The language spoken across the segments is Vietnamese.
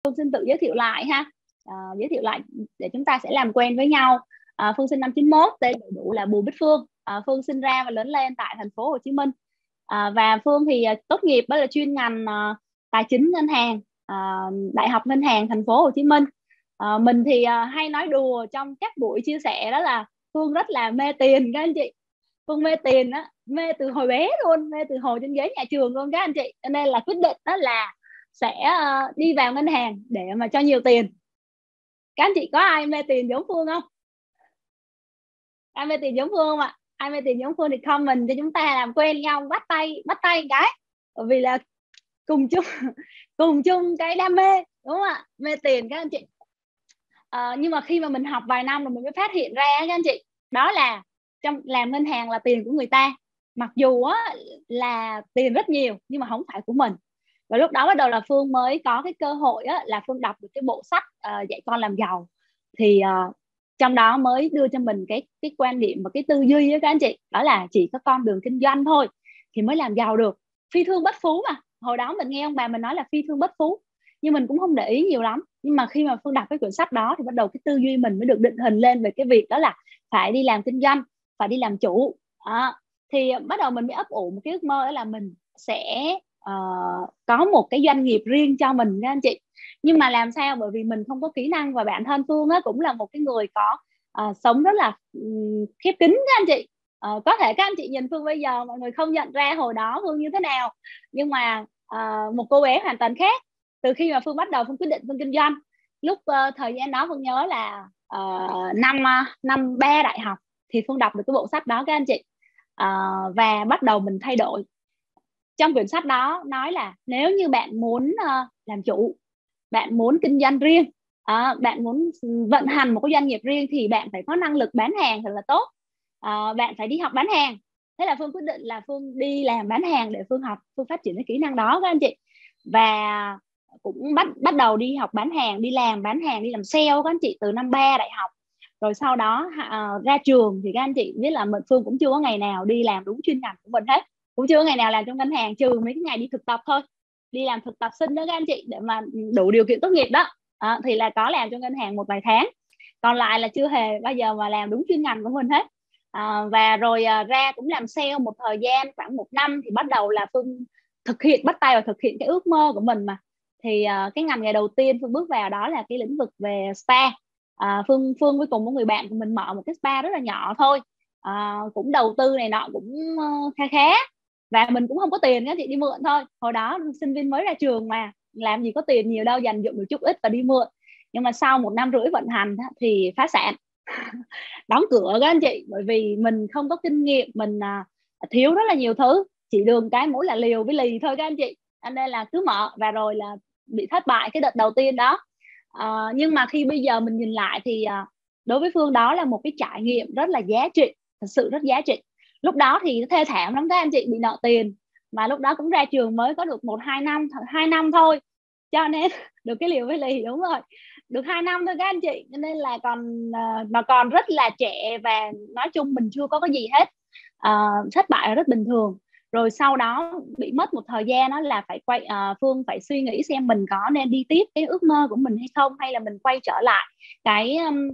Phương xin tự giới thiệu lại ha. Giới thiệu lại để chúng ta sẽ làm quen với nhau. Phương sinh năm 91, tên đầy đủ là Bùi Bích Phương. Phương sinh ra và lớn lên tại thành phố Hồ Chí Minh. Và Phương thì tốt nghiệp đó là chuyên ngành tài chính ngân hàng, Đại học Ngân hàng thành phố Hồ Chí Minh. Mình thì hay nói đùa trong các buổi chia sẻ đó là Phương rất là mê tiền các anh chị. Phương mê tiền đó, mê từ hồi bé luôn, mê từ hồi trên ghế nhà trường luôn các anh chị. Cho nên là quyết định đó là sẽ đi vào ngân hàng để mà cho nhiều tiền. Các anh chị có ai mê tiền giống Phương không? Ai mê tiền giống Phương không ạ? Ai mê tiền giống Phương thì comment cho chúng ta làm quen nhau, bắt tay cái. Bởi vì là cùng chung cái đam mê, đúng không ạ? Mê tiền các anh chị. Nhưng mà khi mà mình học vài năm rồi mình mới phát hiện ra các anh chị, đó là trong làm ngân hàng là tiền của người ta, mặc dù á, là tiền rất nhiều nhưng mà không phải của mình. Và lúc đó bắt đầu là Phương mới có cái cơ hội á, là Phương đọc được cái bộ sách Dạy Con Làm Giàu. Thì trong đó mới đưa cho mình cái quan điểm và cái tư duy đó các anh chị, đó là chỉ có con đường kinh doanh thôi thì mới làm giàu được. Phi thương bất phú mà. Hồi đó mình nghe ông bà mình nói là phi thương bất phú, nhưng mình cũng không để ý nhiều lắm. Nhưng mà khi mà Phương đọc cái quyển sách đó thì bắt đầu cái tư duy mình mới được định hình lên về cái việc đó là phải đi làm kinh doanh, phải đi làm chủ. Thì bắt đầu mình mới ấp ủ một cái ước mơ, đó là mình sẽ có một cái doanh nghiệp riêng cho mình các anh chị. Nhưng mà làm sao, bởi vì mình không có kỹ năng, và bản thân Phương á, cũng là một cái người có sống rất là khép kín các anh chị. Có thể các anh chị nhìn Phương bây giờ mọi người không nhận ra hồi đó Phương như thế nào, nhưng mà một cô bé hoàn toàn khác. Từ khi mà Phương bắt đầu Phương quyết định Phương kinh doanh, lúc thời gian đó Phương nhớ là năm 3 đại học thì Phương đọc được cái bộ sách đó các anh chị. Và bắt đầu mình thay đổi. Trong quyển sách đó nói là nếu như bạn muốn làm chủ, bạn muốn kinh doanh riêng, bạn muốn vận hành một cái doanh nghiệp riêng thì bạn phải có năng lực bán hàng thật là tốt. Bạn phải đi học bán hàng. Thế là Phương quyết định là Phương đi làm bán hàng để Phương học, Phương phát triển cái kỹ năng đó các anh chị. Và cũng bắt đầu đi học bán hàng, đi làm bán hàng, đi làm sale các anh chị, từ năm 3 đại học. Rồi sau đó ra trường thì các anh chị biết là Phương cũng chưa có ngày nào đi làm đúng chuyên ngành của mình hết, cũng chưa có ngày nào làm trong ngân hàng, trừ mấy cái ngày đi thực tập thôi, đi làm thực tập sinh đó các anh chị, để mà đủ điều kiện tốt nghiệp đó. Thì là có làm trong ngân hàng một vài tháng, còn lại là chưa hề bao giờ mà làm đúng chuyên ngành của mình hết. Và rồi ra cũng làm sale một thời gian khoảng 1 năm thì bắt đầu là Phương bắt tay vào thực hiện cái ước mơ của mình mà. Thì cái ngành nghề đầu tiên Phương bước vào đó là cái lĩnh vực về spa. Phương với cùng một người bạn của mình mở một cái spa rất là nhỏ thôi, cũng đầu tư này nọ cũng khá khá, và mình cũng không có tiền á chị, đi mượn thôi. Hồi đó sinh viên mới ra trường mà làm gì có tiền nhiều đâu, dành dụm được chút ít và đi mượn. Nhưng mà sau 1 năm rưỡi vận hành thì phá sản đóng cửa các anh chị, bởi vì mình không có kinh nghiệm, mình thiếu rất là nhiều thứ, chỉ đường cái mỗi là liều với lì thôi các anh chị. Anh đây là cứ mở và rồi là bị thất bại cái đợt đầu tiên đó. Nhưng mà khi bây giờ mình nhìn lại thì đối với Phương đó là một cái trải nghiệm rất là giá trị, thật sự rất giá trị. Lúc đó thì thê thảm lắm các anh chị, bị nợ tiền, mà lúc đó cũng ra trường mới có được 2 năm thôi, cho nên được cái liều với lì, đúng rồi, được 2 năm thôi các anh chị, cho nên là mà còn rất là trẻ, và nói chung mình chưa có cái gì hết. Thất bại là rất bình thường. Rồi sau đó bị mất một thời gian, đó là phải Phương phải suy nghĩ xem mình có nên đi tiếp cái ước mơ của mình hay không, hay là mình quay trở lại cái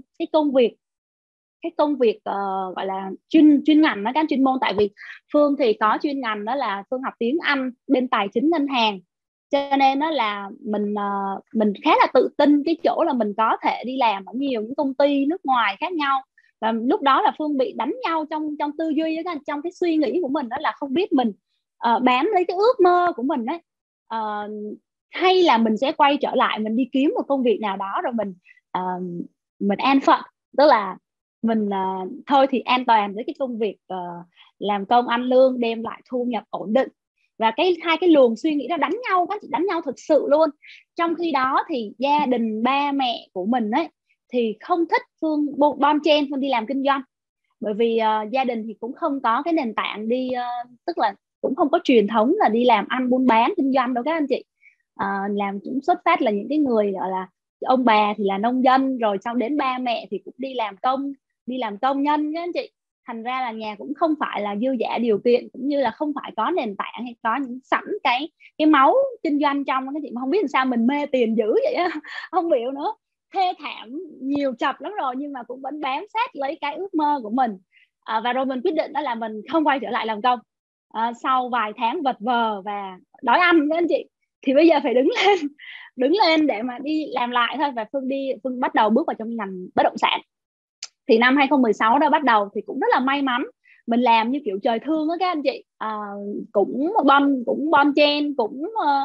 công việc gọi là chuyên ngành đó, các chuyên môn. Tại vì Phương thì có chuyên ngành đó là Phương học tiếng Anh bên tài chính ngân hàng, cho nên đó là mình khá là tự tin cái chỗ là mình có thể đi làm ở nhiều những công ty nước ngoài khác nhau. Và lúc đó là Phương bị đánh nhau trong tư duy đó, trong cái suy nghĩ của mình, đó là không biết mình bám lấy cái ước mơ của mình đấy, hay là mình sẽ quay trở lại mình đi kiếm một công việc nào đó rồi mình an phận, tức là mình thôi thì an toàn với cái công việc làm công ăn lương, đem lại thu nhập ổn định. Và hai cái luồng suy nghĩ đó đánh nhau, các chị, đánh nhau thực sự luôn. Trong khi đó thì gia đình ba mẹ của mình ấy thì không thích Phương bon chen Phương đi làm kinh doanh, bởi vì gia đình thì cũng không có cái nền tảng đi tức là cũng không có truyền thống là đi làm ăn buôn bán kinh doanh đâu các anh chị. Làm cũng xuất phát là những cái người gọi là ông bà thì là nông dân, rồi sau đến ba mẹ thì cũng đi làm công nhân các anh chị. thành ra là nhà cũng không phải là dư dả điều kiện, cũng như là không phải có nền tảng hay có những sẵn cái máu kinh doanh trong cái chị, mà không biết làm sao mình mê tiền dữ vậy á. Không hiểu nữa, thê thảm nhiều chập lắm rồi, nhưng mà cũng vẫn bám sát lấy cái ước mơ của mình. Và rồi mình quyết định đó là mình không quay trở lại làm công. Sau vài tháng vật vờ và đói ăn các anh chị, thì bây giờ phải đứng lên để mà đi làm lại thôi. Và Phương bắt đầu bước vào trong ngành bất động sản. Thì năm 2016 đó bắt đầu thì cũng rất là may mắn, mình làm như kiểu trời thương á các anh chị. Cũng bon chen, cũng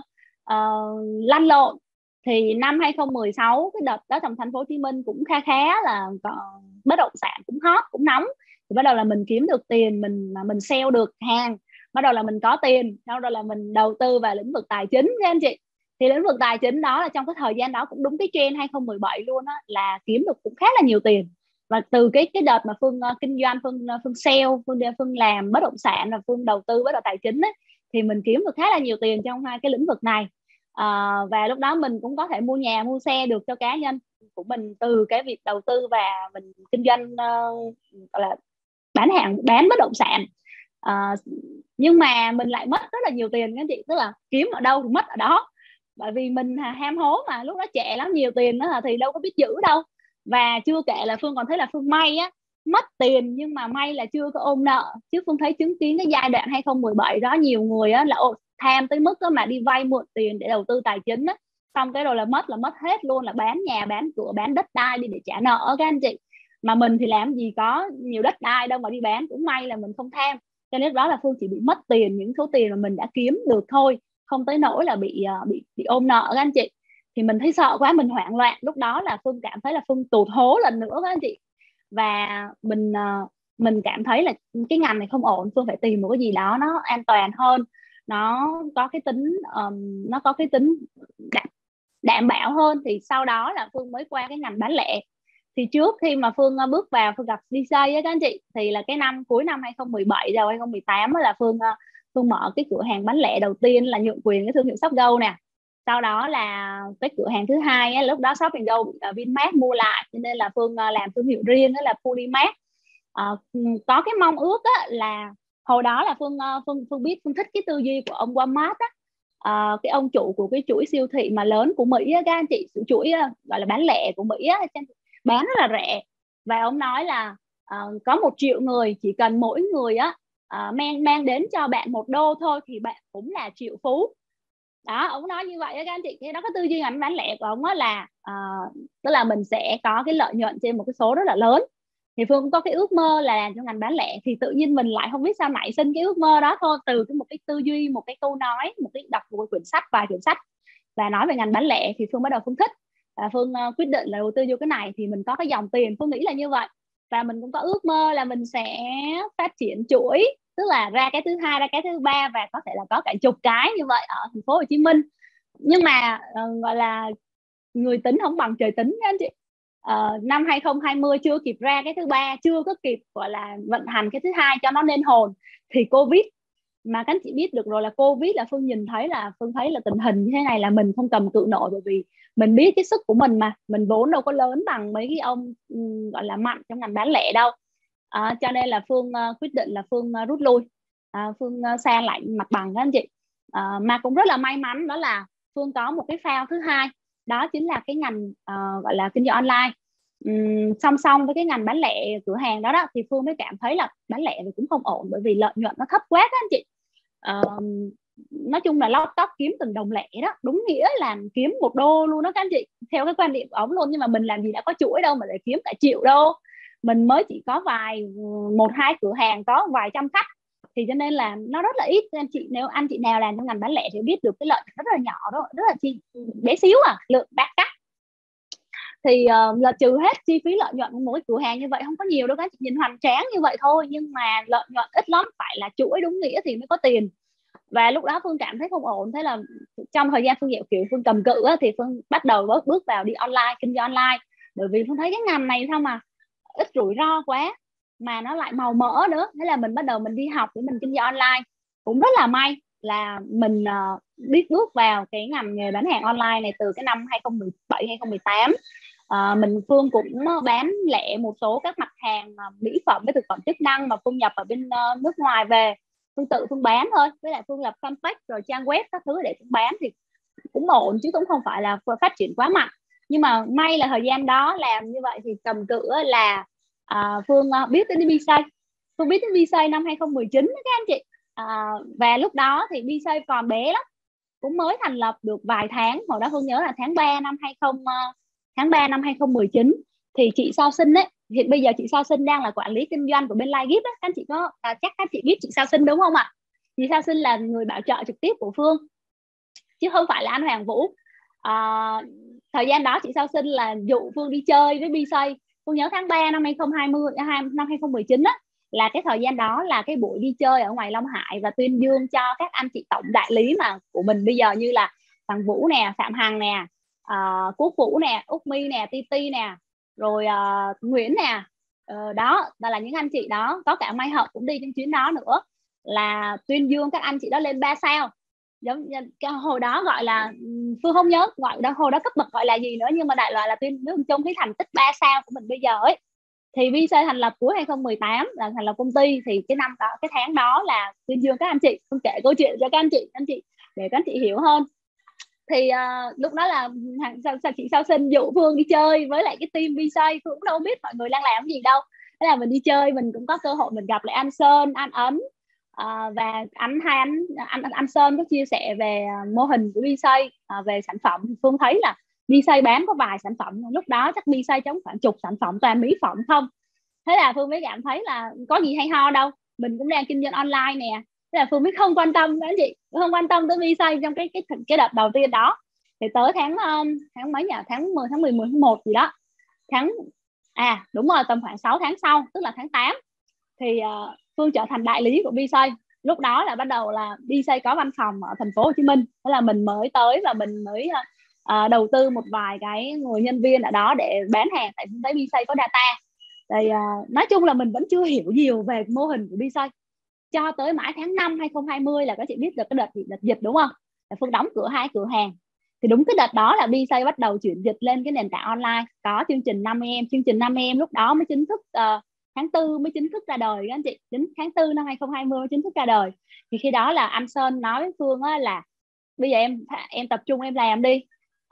lăn lộn. Thì năm 2016 cái đợt đó trong thành phố Hồ Chí Minh cũng khá là bất động sản cũng hot, cũng nóng. Thì bắt đầu là mình kiếm được tiền, mình sale được hàng, bắt đầu là mình có tiền, sau đó là mình đầu tư vào lĩnh vực tài chính các anh chị. Thì lĩnh vực tài chính đó là trong cái thời gian đó cũng đúng cái trend 2017 luôn á, là kiếm được cũng khá là nhiều tiền. Và từ cái đợt mà Phương kinh doanh, Phương sale, Phương làm bất động sản và Phương đầu tư bất động tài chính ấy, thì mình kiếm được khá là nhiều tiền trong hai cái lĩnh vực này. Và lúc đó mình cũng có thể mua nhà mua xe được cho cá nhân của mình từ cái việc đầu tư và mình kinh doanh, gọi là bán bất động sản. Nhưng mà mình lại mất rất là nhiều tiền các chị, tức là kiếm ở đâu thì mất ở đó, bởi vì mình ham hố mà, lúc đó trẻ lắm, nhiều tiền đó thì đâu có biết giữ đâu. Và chưa kể là Phương còn thấy là Phương may á, mất tiền nhưng mà may là chưa có ôm nợ. Chứ Phương thấy chứng kiến cái giai đoạn 2017 đó, nhiều người á là tham tới mức đó mà đi vay mượn tiền để đầu tư tài chính á, xong cái rồi là mất hết luôn, là bán nhà bán cửa bán đất đai đi để trả nợ các anh chị. Mà mình thì làm gì có nhiều đất đai đâu mà đi bán, cũng may là mình không tham. Cho nên đó là Phương chỉ bị mất tiền những số tiền mà mình đã kiếm được thôi, không tới nỗi là bị ôm nợ các anh chị. Thì mình thấy sợ quá, mình hoảng loạn. Lúc đó là Phương cảm thấy là Phương tụt hố lần nữa các anh chị. Và mình cảm thấy là cái ngành này không ổn, Phương phải tìm một cái gì đó nó an toàn hơn, nó có cái tính đảm bảo hơn. Thì sau đó là Phương mới qua cái ngành bán lẻ. Thì trước khi mà Phương bước vào, Phương gặp DJ á các anh chị, thì là cái cuối năm 2017 rồi 2018 là Phương mở cái cửa hàng bán lẻ đầu tiên, là nhượng quyền cái thương hiệu Shop Go nè. Sau đó là cái cửa hàng thứ hai á, lúc đó Shop Go bị Vinmart mua lại, cho nên là Phương làm thương hiệu riêng, đó là Polymart. Có cái mong ước á, là hồi đó là Phương biết, Phương thích cái tư duy của ông Walmart á. Cái ông chủ của cái chuỗi siêu thị mà lớn của Mỹ á, các anh chị, chuỗi gọi là bán lẻ của Mỹ á, bán rất là rẻ. Và ông nói là có 1 triệu người, chỉ cần mỗi người á mang đến cho bạn $1 thôi thì bạn cũng là triệu phú. Đó, ông nói như vậy đó các anh chị. Thế đó, cái tư duy ngành bán lẻ của ông á là tức là mình sẽ có cái lợi nhuận trên một cái số rất là lớn. Thì Phương cũng có cái ước mơ là làm trong ngành bán lẻ. Thì tự nhiên mình lại không biết sao nảy sinh cái ước mơ đó thôi, từ một cái tư duy, một cái câu nói, đọc một cái quyển sách, vài quyển sách và nói về ngành bán lẻ. Thì Phương bắt đầu Phương thích, và Phương quyết định là đầu tư vô cái này thì mình có cái dòng tiền. Phương nghĩ là như vậy. Và mình cũng có ước mơ là mình sẽ phát triển chuỗi, tức là ra cái thứ hai, ra cái thứ ba, và có thể là có cả chục cái như vậy ở thành phố Hồ Chí Minh. Nhưng mà gọi là người tính không bằng trời tính anh chị. Năm 2020 chưa kịp ra cái thứ ba, chưa có kịp gọi là vận hành cái thứ hai cho nó nên hồn, thì Covid. Mà các anh chị biết được rồi, là Covid là Phương thấy là tình hình như thế này là mình không cầm cự nổi. Bởi vì mình biết cái sức của mình mà, mình vốn đâu có lớn bằng mấy cái ông gọi là mạnh trong ngành bán lẻ đâu. Cho nên là Phương quyết định là Phương rút lui, Phương sang lại mặt bằng các anh chị. Mà cũng rất là may mắn, đó là Phương có một cái phao thứ hai, đó chính là cái ngành gọi là kinh doanh online. Song song với cái ngành bán lẻ cửa hàng đó thì Phương mới cảm thấy là bán lẻ thì cũng không ổn, bởi vì lợi nhuận nó thấp quá các anh chị. Nói chung là lót tót kiếm từng đồng lẻ đó, đúng nghĩa là kiếm $1 luôn đó các anh chị, theo cái quan điểm của ông luôn. Nhưng mà mình làm gì đã có chuỗi đâu mà để kiếm cả triệu đâu, mình mới chỉ có 1-2 cửa hàng, có vài trăm khách. Thì cho nên là nó rất là ít. Nếu anh chị nào làm trong ngành bán lẻ thì biết được cái lợi rất là nhỏ đó, rất là bé xíu lượng bạc cắt. Thì là trừ hết chi phí lợi nhuận của mỗi cửa hàng như vậy không có nhiều đâu các anh chị, nhìn hoành tráng như vậy thôi nhưng mà lợi nhuận ít lắm, phải là chuỗi đúng nghĩa thì mới có tiền. Và lúc đó Phương cảm thấy không ổn. Thế là trong thời gian Phương kiểu Phương cầm cự thì Phương bắt đầu bước vào đi online, kinh doanh online. Bởi vì Phương thấy cái ngành này sao mà ít rủi ro quá, mà nó lại màu mỡ nữa. Thế là mình bắt đầu mình đi học để mình kinh doanh online. Cũng rất là may là mình biết bước vào cái ngành nghề bán hàng online này từ cái năm 2017 2018. Phương cũng bán lẻ một số các mặt hàng mỹ phẩm với thực phẩm chức năng mà Phương nhập ở bên nước ngoài về. Phương tự Phương bán thôi, với lại Phương lập fanpage rồi trang web các thứ để Phương bán thì cũng ổn, chứ cũng không phải là phát triển quá mạnh. Nhưng mà may là thời gian đó làm như vậy thì tầm cỡ là Phương biết đến BSay. Phương biết đến BSay năm 2019 đó các anh chị. Và lúc đó thì BSay còn bé lắm, cũng mới thành lập được vài tháng. Hồi đó Phương nhớ là tháng 3 năm 2019 thì chị Sao Sinh ấy, hiện bây giờ chị Sao Sinh đang là quản lý kinh doanh của bên Livegift á. Các anh chị có chắc các chị biết chị Sao Sinh đúng không ạ? Chị Sao Sinh là người bảo trợ trực tiếp của Phương chứ không phải là anh Hoàng Vũ. Thời gian đó chị Sao Sinh là dụ Phương đi chơi với BSay. Phương nhớ tháng 3 năm 2020 năm 2019 á, là cái thời gian đó là cái buổi đi chơi ở ngoài Long Hải và tuyên dương cho các anh chị tổng đại lý mà của mình bây giờ, như là Hoàng Vũ nè, Phạm Hằng nè, Quốc Vũ nè, Úc My nè, Titi nè, rồi Nguyễn nè. Đó là những anh chị đó, có cả Mai Hậu cũng đi trên chuyến đó nữa, là tuyên dương các anh chị đó lên 3 sao. Giống hồi đó gọi là, Phương không nhớ gọi đó hồi đó cấp bậc gọi là gì nữa, nhưng mà đại loại là tuyên dương chung cái thành tích 3 sao của mình bây giờ ấy. Thì BSay thành lập cuối 2018 là thành lập công ty, thì cái năm đó, cái tháng đó là tuyên dương các anh chị. Phương kể câu chuyện cho các anh chị để các anh chị hiểu hơn. Thì lúc đó là chị Sao Sinh dụ Phương đi chơi với lại cái team BSay. Phương cũng đâu biết mọi người đang làm gì đâu, thế là mình đi chơi, mình cũng có cơ hội mình gặp lại anh Sơn, anh Ấn, và anh Sơn có chia sẻ về mô hình của BSay, về sản phẩm. Phương thấy là BSay bán có vài sản phẩm, lúc đó chắc BSay chống khoảng chục sản phẩm toàn mỹ phẩm không. Thế là Phương mới cảm thấy là có gì hay ho đâu, mình cũng đang kinh doanh online nè. Thế là Phương mới không quan tâm đến chị, không quan tâm tới BSay trong cái đợt đầu tiên đó. Thì tới tháng mấy nhỉ, tháng 10, tháng 11, tháng 1 gì đó, đúng rồi, tầm khoảng 6 tháng sau, tức là tháng 8 thì Phương trở thành đại lý của BSay. Lúc đó là bắt đầu là BSay có văn phòng ở thành phố Hồ Chí Minh, thế là mình mới tới và mình mới đầu tư một vài cái người nhân viên ở đó để bán hàng, tại thấy BSay có data. Thì nói chung là mình vẫn chưa hiểu nhiều về mô hình của BSay, cho tới mãi tháng 5 2020 là các chị biết được cái đợt dịch đúng không? Là Phương đóng cửa 2 cửa hàng. Thì đúng cái đợt đó là BSay bắt đầu chuyển dịch lên cái nền tảng online, có chương trình 50em. Chương trình 50em lúc đó mới chính thức tháng 4 mới chính thức ra đời các anh chị. Đến tháng 4 năm 2020 mới chính thức ra đời. Thì khi đó là anh Sơn nói với Phương là bây giờ em tập trung em làm đi,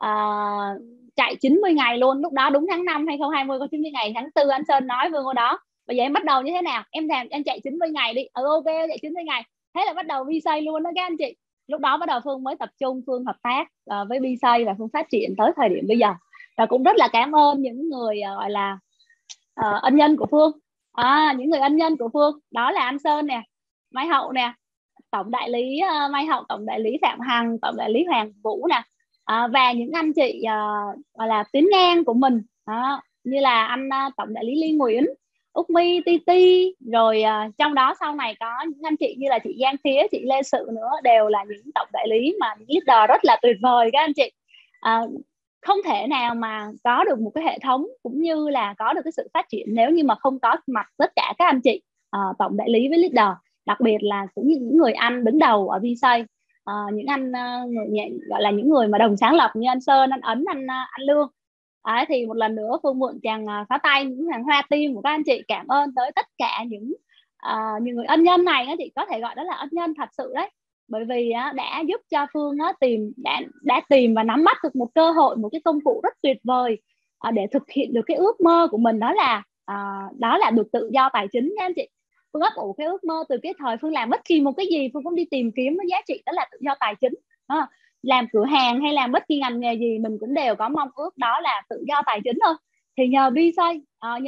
chạy 90 ngày luôn. Lúc đó đúng tháng 5 2020 có 90 ngày. Tháng 4 anh Sơn nói Phương ở đó, bây giờ em bắt đầu như thế nào, em chạy 90 ngày đi. Ok, chạy 90 ngày. Thế là bắt đầu BSay luôn đó các anh chị. Lúc đó bắt đầu Phương mới tập trung, Phương hợp tác với BSay và Phương phát triển tới thời điểm bây giờ. Và cũng rất là cảm ơn những người gọi là ân nhân của Phương. Những người ân nhân của Phương đó là anh Sơn nè, Mai Hậu nè, tổng đại lý Mai Hậu, tổng đại lý Phạm Hằng, tổng đại lý Hoàng Vũ nè, và những anh chị gọi là tuyến ngang của mình, như là anh tổng đại lý Liên Nguyễn, Úc My, Titi, rồi trong đó sau này có những anh chị như là chị Giang Thía, chị Lê Sự nữa, đều là những tổng đại lý mà những leader rất là tuyệt vời các anh chị. Không thể nào mà có được một cái hệ thống cũng như là có được cái sự phát triển nếu như mà không có mặt tất cả các anh chị tổng đại lý với leader, đặc biệt là cũng như những người anh đứng đầu ở BSay, những anh gọi là những người mà đồng sáng lập như anh Sơn, anh Ấn, anh Lương. Thì một lần nữa Phương mượn chàng phá tay, những hàng hoa tim của các anh chị, cảm ơn tới tất cả những người ân nhân này. Các chị có thể gọi đó là ân nhân thật sự đấy, bởi vì đã giúp cho Phương đã tìm và nắm bắt được một cơ hội, một cái công cụ rất tuyệt vời để thực hiện được cái ước mơ của mình, đó là được tự do tài chính nha anh chị. Phương ấp ủ cái ước mơ từ cái thời Phương làm bất kỳ một cái gì, Phương cũng đi tìm kiếm nó giá trị, đó là tự do tài chính. Làm cửa hàng hay làm bất kỳ ngành nghề gì mình cũng đều có mong ước đó là tự do tài chính thôi. Thì nhờ BSay,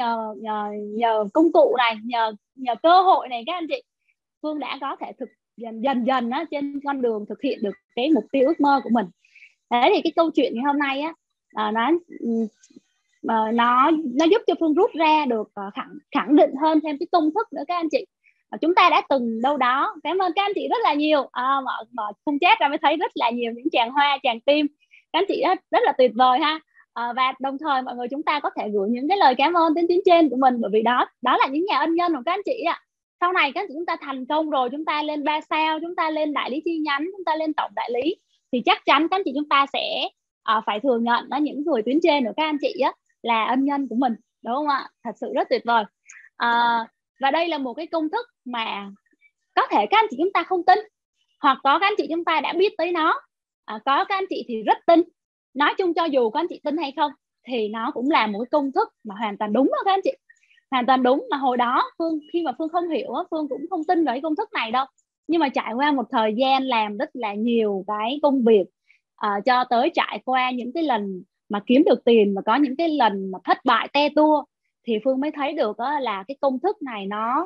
nhờ công cụ này, nhờ cơ hội này các anh chị, Phương đã có thể dần dần trên con đường thực hiện được cái mục tiêu ước mơ của mình. Thế thì cái câu chuyện ngày hôm nay nó giúp cho Phương rút ra được khẳng định hơn thêm cái công thức nữa các anh chị. Chúng ta đã từng đâu đó, cảm ơn các anh chị rất là nhiều, mà không chat ra mới thấy rất là nhiều những tràng hoa, tràng tim, các anh chị rất là tuyệt vời ha. Và đồng thời mọi người chúng ta có thể gửi những cái lời cảm ơn đến tuyến trên của mình, bởi vì đó là những nhà ân nhân của các anh chị ạ. Sau này các anh chị chúng ta thành công rồi, chúng ta lên 3 sao, chúng ta lên đại lý chi nhánh, chúng ta lên tổng đại lý, thì chắc chắn các anh chị chúng ta sẽ phải thừa nhận những người tuyến trên của các anh chị là ân nhân của mình, đúng không ạ? Thật sự rất tuyệt vời. Và đây là một cái công thức mà có thể các anh chị chúng ta không tin, hoặc có các anh chị chúng ta đã biết tới nó, có các anh chị thì rất tin. Nói chung cho dù các anh chị tin hay không thì nó cũng là một cái công thức mà hoàn toàn đúng đó các anh chị, hoàn toàn đúng. Mà hồi đó khi mà Phương không hiểu, Phương cũng không tin vào cái công thức này đâu. Nhưng mà trải qua một thời gian làm rất là nhiều cái công việc, cho tới trải qua những cái lần mà kiếm được tiền và có những cái lần mà thất bại te tua, thì Phương mới thấy được là cái công thức này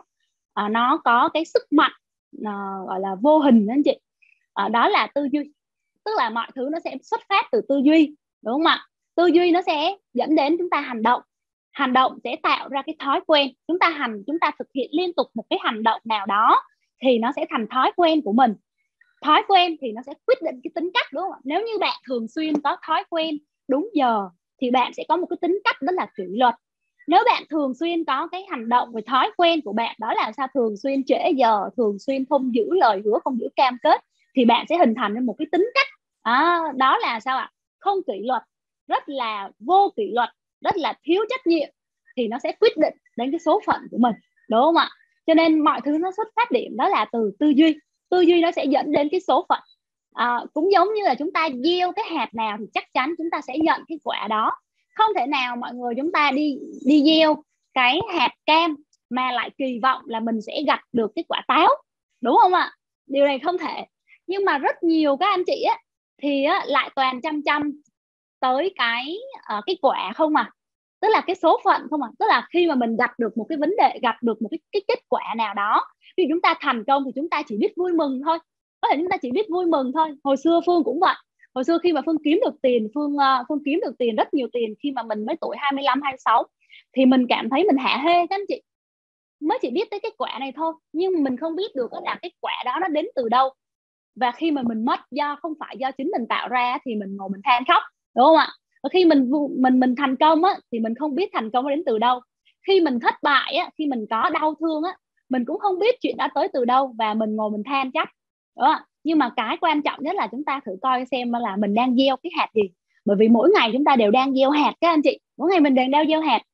nó có cái sức mạnh gọi là vô hình đó anh chị. Đó là tư duy. Tức là mọi thứ nó sẽ xuất phát từ tư duy, đúng không ạ? Tư duy nó sẽ dẫn đến chúng ta hành động, hành động sẽ tạo ra cái thói quen. Chúng ta thực hiện liên tục một cái hành động nào đó thì nó sẽ thành thói quen của mình. Thói quen thì nó sẽ quyết định cái tính cách, đúng không ạ? Nếu như bạn thường xuyên có thói quen đúng giờ thì bạn sẽ có một cái tính cách đó là kỷ luật. Nếu bạn thường xuyên có cái hành động về thói quen của bạn đó là sao, thường xuyên trễ giờ, thường xuyên không giữ lời hứa, không giữ cam kết, thì bạn sẽ hình thành nên một cái tính cách đó là sao ạ? Không kỷ luật, rất là vô kỷ luật, rất là thiếu trách nhiệm, thì nó sẽ quyết định đến cái số phận của mình, đúng không ạ? Cho nên mọi thứ nó xuất phát điểm đó là từ tư duy. Tư duy nó sẽ dẫn đến cái số phận. Cũng giống như là chúng ta gieo cái hạt nào thì chắc chắn chúng ta sẽ nhận cái quả đó. Không thể nào mọi người chúng ta đi gieo cái hạt cam mà lại kỳ vọng là mình sẽ gặt được cái quả táo, đúng không ạ? Điều này không thể. Nhưng mà rất nhiều các anh chị thì lại toàn chăm tới cái quả không à, tức là cái số phận không à. Tức là khi mà mình gặp được một cái vấn đề, gặp được một cái kết quả nào đó, khi chúng ta thành công thì chúng ta chỉ biết vui mừng thôi. Có thể chúng ta chỉ biết vui mừng thôi. Hồi xưa Phương cũng vậy. Hồi xưa khi mà Phương kiếm được tiền, Phương kiếm được tiền, rất nhiều tiền khi mà mình mới tuổi 25, 26, thì mình cảm thấy mình hả hê các anh chị. Mới chỉ biết tới cái quả này thôi, nhưng mình không biết được là cái quả đó nó đến từ đâu. Và khi mà mình mất không phải do chính mình tạo ra thì mình ngồi mình than khóc, đúng không ạ? Và khi mình thành công thì mình không biết thành công nó đến từ đâu. Khi mình thất bại khi mình có đau thương mình cũng không biết chuyện đó tới từ đâu, và mình ngồi mình than trách, đúng không? Nhưng mà cái quan trọng nhất là chúng ta thử coi xem là mình đang gieo cái hạt gì. Bởi vì mỗi ngày chúng ta đều đang gieo hạt các anh chị, mỗi ngày mình đều đang gieo hạt.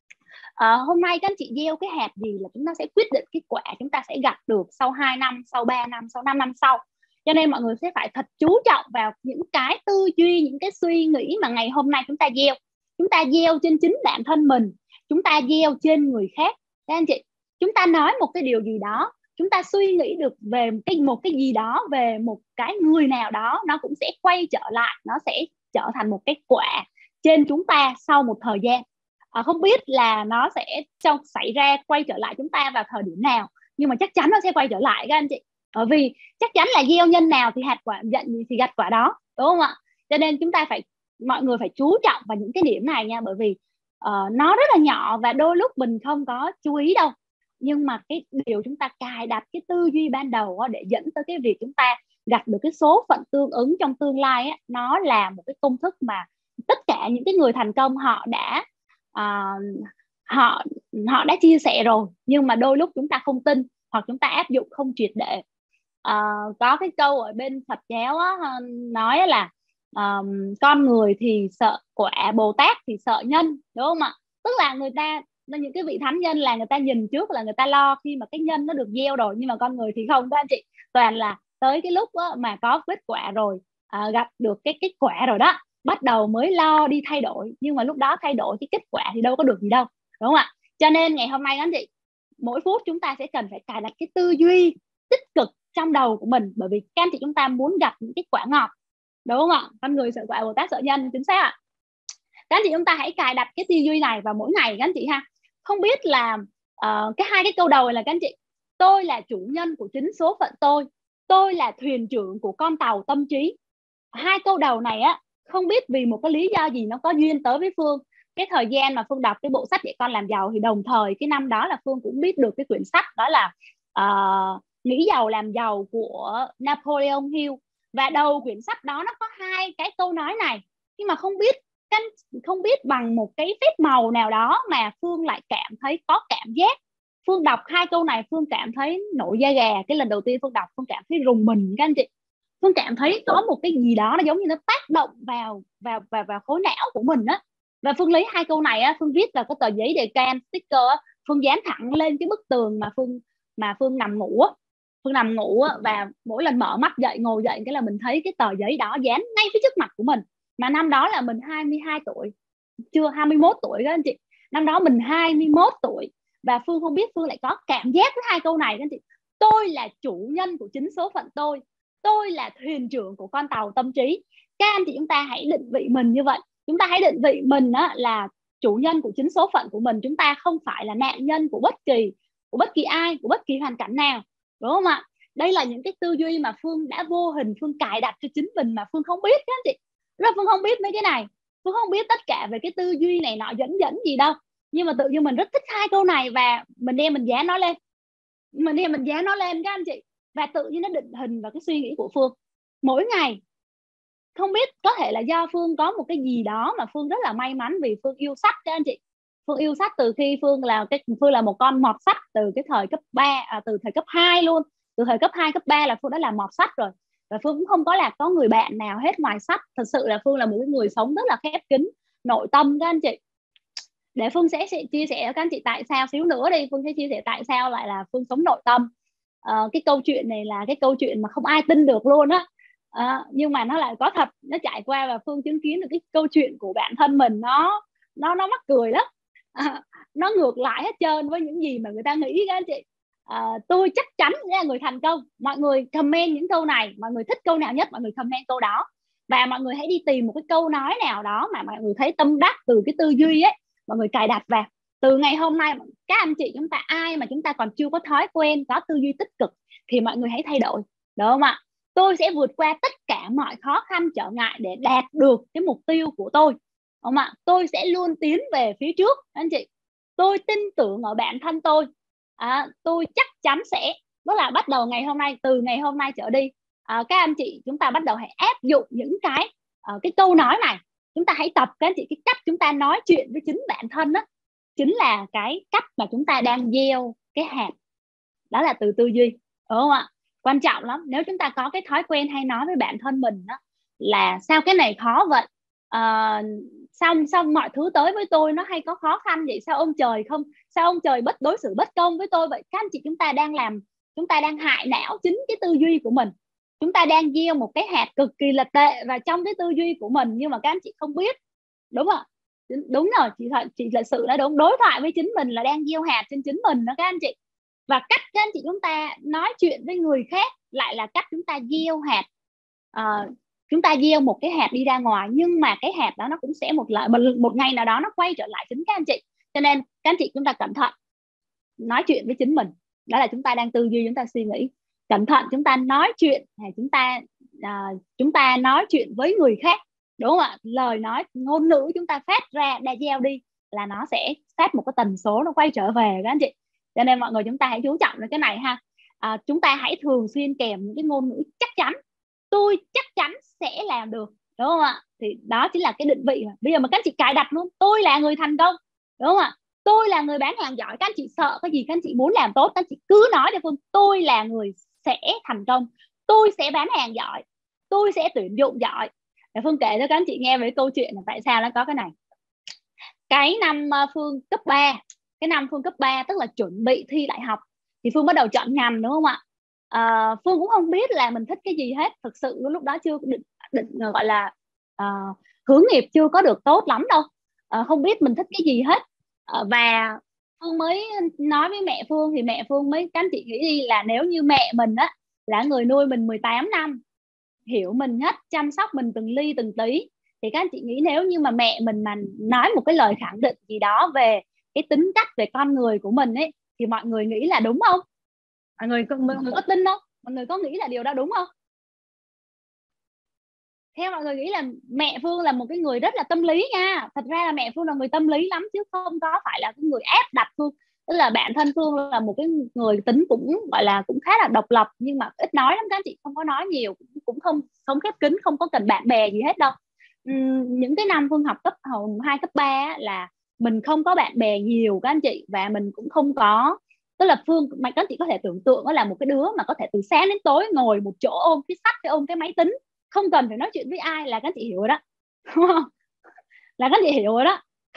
Hôm nay các anh chị gieo cái hạt gì là chúng ta sẽ quyết định cái quả chúng ta sẽ gặt được sau 2 năm, sau 3 năm, sau 5 năm sau. Cho nên mọi người sẽ phải thật chú trọng vào những cái tư duy, những cái suy nghĩ mà ngày hôm nay chúng ta gieo. Chúng ta gieo trên chính bản thân mình, chúng ta gieo trên người khác. Các anh chị, chúng ta nói một cái điều gì đó, chúng ta suy nghĩ được về một cái gì đó, về một cái người nào đó, nó cũng sẽ quay trở lại, nó sẽ trở thành một cái quả trên chúng ta sau một thời gian. Không biết là nó sẽ xảy ra quay trở lại chúng ta vào thời điểm nào, nhưng mà chắc chắn nó sẽ quay trở lại các anh chị. Bởi vì chắc chắn là gieo nhân nào thì hạt quả thì gặt quả đó, đúng không ạ? Cho nên mọi người phải chú trọng vào những cái điểm này nha. Bởi vì nó rất là nhỏ và đôi lúc mình không có chú ý đâu. Nhưng mà cái điều chúng ta cài đặt cái tư duy ban đầu để dẫn tới cái việc chúng ta gặt được cái số phận tương ứng trong tương lai nó là một cái công thức mà tất cả những cái người thành công họ đã chia sẻ rồi, nhưng mà đôi lúc chúng ta không tin hoặc chúng ta áp dụng không triệt để. Có cái câu ở bên Phật giáo nói là con người thì sợ quả, Bồ Tát thì sợ nhân, đúng không ạ? Tức là những cái vị thánh nhân là người ta nhìn trước, là người ta lo khi mà cái nhân nó được gieo rồi, nhưng mà con người thì không các anh chị. Toàn là tới cái lúc mà có kết quả rồi, gặp được cái kết quả rồi đó, bắt đầu mới lo đi thay đổi. Nhưng mà lúc đó thay đổi cái kết quả thì đâu có được gì đâu, đúng không ạ? Cho nên ngày hôm nay các anh chị, mỗi phút chúng ta sẽ cần phải cài đặt cái tư duy tích cực trong đầu của mình. Bởi vì các anh chị chúng ta muốn gặp những cái quả ngọt, đúng không ạ? Con người sợ quả, Bồ Tát sợ nhân, chính xác ạ. Các anh chị chúng ta hãy cài đặt cái tư duy này vào mỗi ngày các anh chị ha. Không biết là hai cái câu đầu là các anh chị: tôi là chủ nhân của chính số phận tôi là thuyền trưởng của con tàu tâm trí. Hai câu đầu này không biết vì một cái lý do gì nó có duyên tới với Phương. Cái thời gian mà Phương đọc cái bộ sách Dạy Con Làm Giàu thì đồng thời cái năm đó là Phương cũng biết được cái quyển sách đó là Nghĩ Giàu Làm Giàu của Napoleon Hill. Và đầu quyển sách đó nó có hai cái câu nói này, nhưng mà không biết bằng một cái phép màu nào đó mà Phương lại có cảm giác. Phương đọc hai câu này Phương cảm thấy nổi da gà. Cái lần đầu tiên Phương đọc Phương cảm thấy rùng mình các anh chị. Phương cảm thấy có một cái gì đó nó giống như nó tác động vào khối não của mình á. Và Phương lấy 2 câu này á, Phương viết vào cái tờ giấy đề can sticker á, Phương dán thẳng lên cái bức tường mà Phương nằm ngủ á. Phương nằm ngủ á, và mỗi lần mở mắt dậy, ngồi dậy cái là mình thấy cái tờ giấy đó dán ngay phía trước mặt của mình. Mà năm đó là mình 22 tuổi, chưa 21 tuổi các anh chị. Năm đó mình 21 tuổi và Phương không biết Phương lại có cảm giác với 2 câu này các anh chị. Tôi là chủ nhân của chính số phận tôi là thuyền trưởng của con tàu tâm trí. Các anh chị chúng ta hãy định vị mình như vậy. Chúng ta hãy định vị mình á, là chủ nhân của chính số phận của mình. Chúng ta không phải là nạn nhân của bất kỳ ai, của bất kỳ hoàn cảnh nào, đúng không ạ? Đây là những cái tư duy mà Phương đã vô hình Phương cài đặt cho chính mình mà Phương không biết các anh chị. Rất Phương không biết mấy cái này, Phương không biết tất cả về cái tư duy này nọ dẫn gì đâu, nhưng mà tự nhiên mình rất thích 2 câu này và mình dán nó lên, các anh chị. Và tự nhiên nó định hình vào cái suy nghĩ của Phương mỗi ngày. Không biết, có thể là do Phương có một cái gì đó mà Phương rất là may mắn vì Phương yêu sách các anh chị. Phương yêu sách từ khi Phương là một con mọt sách từ cái thời cấp 3, từ thời cấp 2 luôn. Từ thời cấp 2, cấp 3 là Phương đã là mọt sách rồi. Và Phương cũng không có người bạn nào hết ngoài sách. Thật sự là Phương là một người sống rất là khép kín, nội tâm các anh chị. Để Phương sẽ chia sẻ với các anh chị tại sao xíu nữa đi. Phương sẽ chia sẻ tại sao lại là Phương sống nội tâm. Cái câu chuyện này là cái câu chuyện mà không ai tin được luôn á. Nhưng mà nó lại có thật, nó trải qua và Phương chứng kiến được cái câu chuyện của bản thân mình. Nó mắc cười lắm. Nó ngược lại hết trơn với những gì mà người ta nghĩ các anh chị. Tôi chắc chắn sẽ là người thành công. Mọi người comment những câu này, mọi người thích câu nào nhất mọi người comment câu đó. Và mọi người hãy đi tìm một cái câu nói nào đó mà mọi người thấy tâm đắc từ cái tư duy ấy, mọi người cài đặt vào. Từ ngày hôm nay các anh chị chúng ta ai mà chúng ta còn chưa có thói quen có tư duy tích cực thì mọi người hãy thay đổi, đúng không ạ? Tôi sẽ vượt qua tất cả mọi khó khăn trở ngại để đạt được cái mục tiêu của tôi, đúng không ạ? Tôi sẽ luôn tiến về phía trước anh chị. Tôi tin tưởng ở bản thân tôi. Tôi chắc chắn sẽ, đó là bắt đầu ngày hôm nay, từ ngày hôm nay trở đi, các anh chị chúng ta bắt đầu hãy áp dụng những cái câu nói này. Chúng ta hãy tập các anh chị, cái cách chúng ta nói chuyện với chính bản thân đó chính là cái cách mà chúng ta đang gieo cái hạt, đó là từ tư duy, đúng không ạ? Quan trọng lắm. Nếu chúng ta có cái thói quen hay nói với bản thân mình đó là sao cái này khó vậy, sao mọi thứ tới với tôi nó hay có khó khăn vậy, sao ông trời đối xử bất công với tôi vậy, các anh chị chúng ta đang hại não chính cái tư duy của mình. Chúng ta đang gieo một cái hạt cực kỳ là tệ vào trong cái tư duy của mình, nhưng mà các anh chị không biết, đúng không? Đúng rồi, chị thật sự đã đúng. Đối thoại với chính mình là đang gieo hạt trên chính mình đó các anh chị. Và cách các anh chị chúng ta nói chuyện với người khác lại là cách chúng ta gieo hạt. Chúng ta gieo một cái hạt đi ra ngoài, nhưng mà cái hạt đó nó cũng sẽ một ngày nào đó nó quay trở lại chính các anh chị. Cho nên các anh chị chúng ta cẩn thận nói chuyện với chính mình. Đó là chúng ta đang tư duy, chúng ta suy nghĩ. Cẩn thận chúng ta nói chuyện, chúng ta nói chuyện với người khác, đúng không ạ? Lời nói, ngôn ngữ chúng ta phát ra, gieo đi là nó sẽ phát một cái tần số, nó quay trở về các anh chị. Cho nên mọi người chúng ta hãy chú trọng đến cái này ha. Chúng ta hãy thường xuyên kèm những cái ngôn ngữ chắc chắn. Tôi chắc chắn sẽ làm được, đúng không ạ? Thì đó chính là cái định vị. Bây giờ mà các anh chị cài đặt luôn, tôi là người thành công, đúng không ạ? Tôi là người bán hàng giỏi. Các anh chị sợ cái gì, các anh chị muốn làm tốt, các anh chị cứ nói cho Phương, tôi là người sẽ thành công, tôi sẽ bán hàng giỏi, tôi sẽ tuyển dụng giỏi. Để Phương kể cho các anh chị nghe về câu chuyện là tại sao nó có cái này. Cái năm Phương cấp 3, tức là chuẩn bị thi đại học, thì Phương bắt đầu chọn ngành, đúng không ạ? Phương cũng không biết là mình thích cái gì hết. Thực sự lúc đó chưa định gọi là hướng nghiệp chưa có được tốt lắm đâu. Không biết mình thích cái gì hết. Và Phương mới nói với mẹ Phương, thì mẹ Phương mới, các anh chị nghĩ đi, là nếu như mẹ mình á là người nuôi mình 18 năm, hiểu mình nhất, chăm sóc mình từng ly từng tí, thì các anh chị nghĩ nếu như mà mẹ mình mà nói một cái lời khẳng định gì đó về cái tính cách, về con người của mình ấy, thì mọi người nghĩ là đúng không? Mọi người có tin không? Mọi người có nghĩ là điều đó đúng không? Theo mọi người nghĩ là mẹ Phương là một cái người rất là tâm lý nha. Thật ra là mẹ Phương là người tâm lý lắm, chứ không có phải là cái người ép đặt Phương. Tức là bản thân Phương là một cái người tính cũng gọi là cũng khá là độc lập, nhưng mà ít nói lắm các anh chị, không có nói nhiều, cũng không sống khép kín, không có cần bạn bè gì hết đâu. Những cái năm Phương học cấp 2, cấp 3 là mình không có bạn bè nhiều các anh chị, và mình cũng không có, tức là Phương mà các anh chị có thể tưởng tượng đó là một cái đứa mà có thể từ sáng đến tối ngồi một chỗ ôm cái sách, ôm cái máy tính, không cần phải nói chuyện với ai, là các anh chị hiểu rồi đó. Là các anh chị hiểu rồi đó.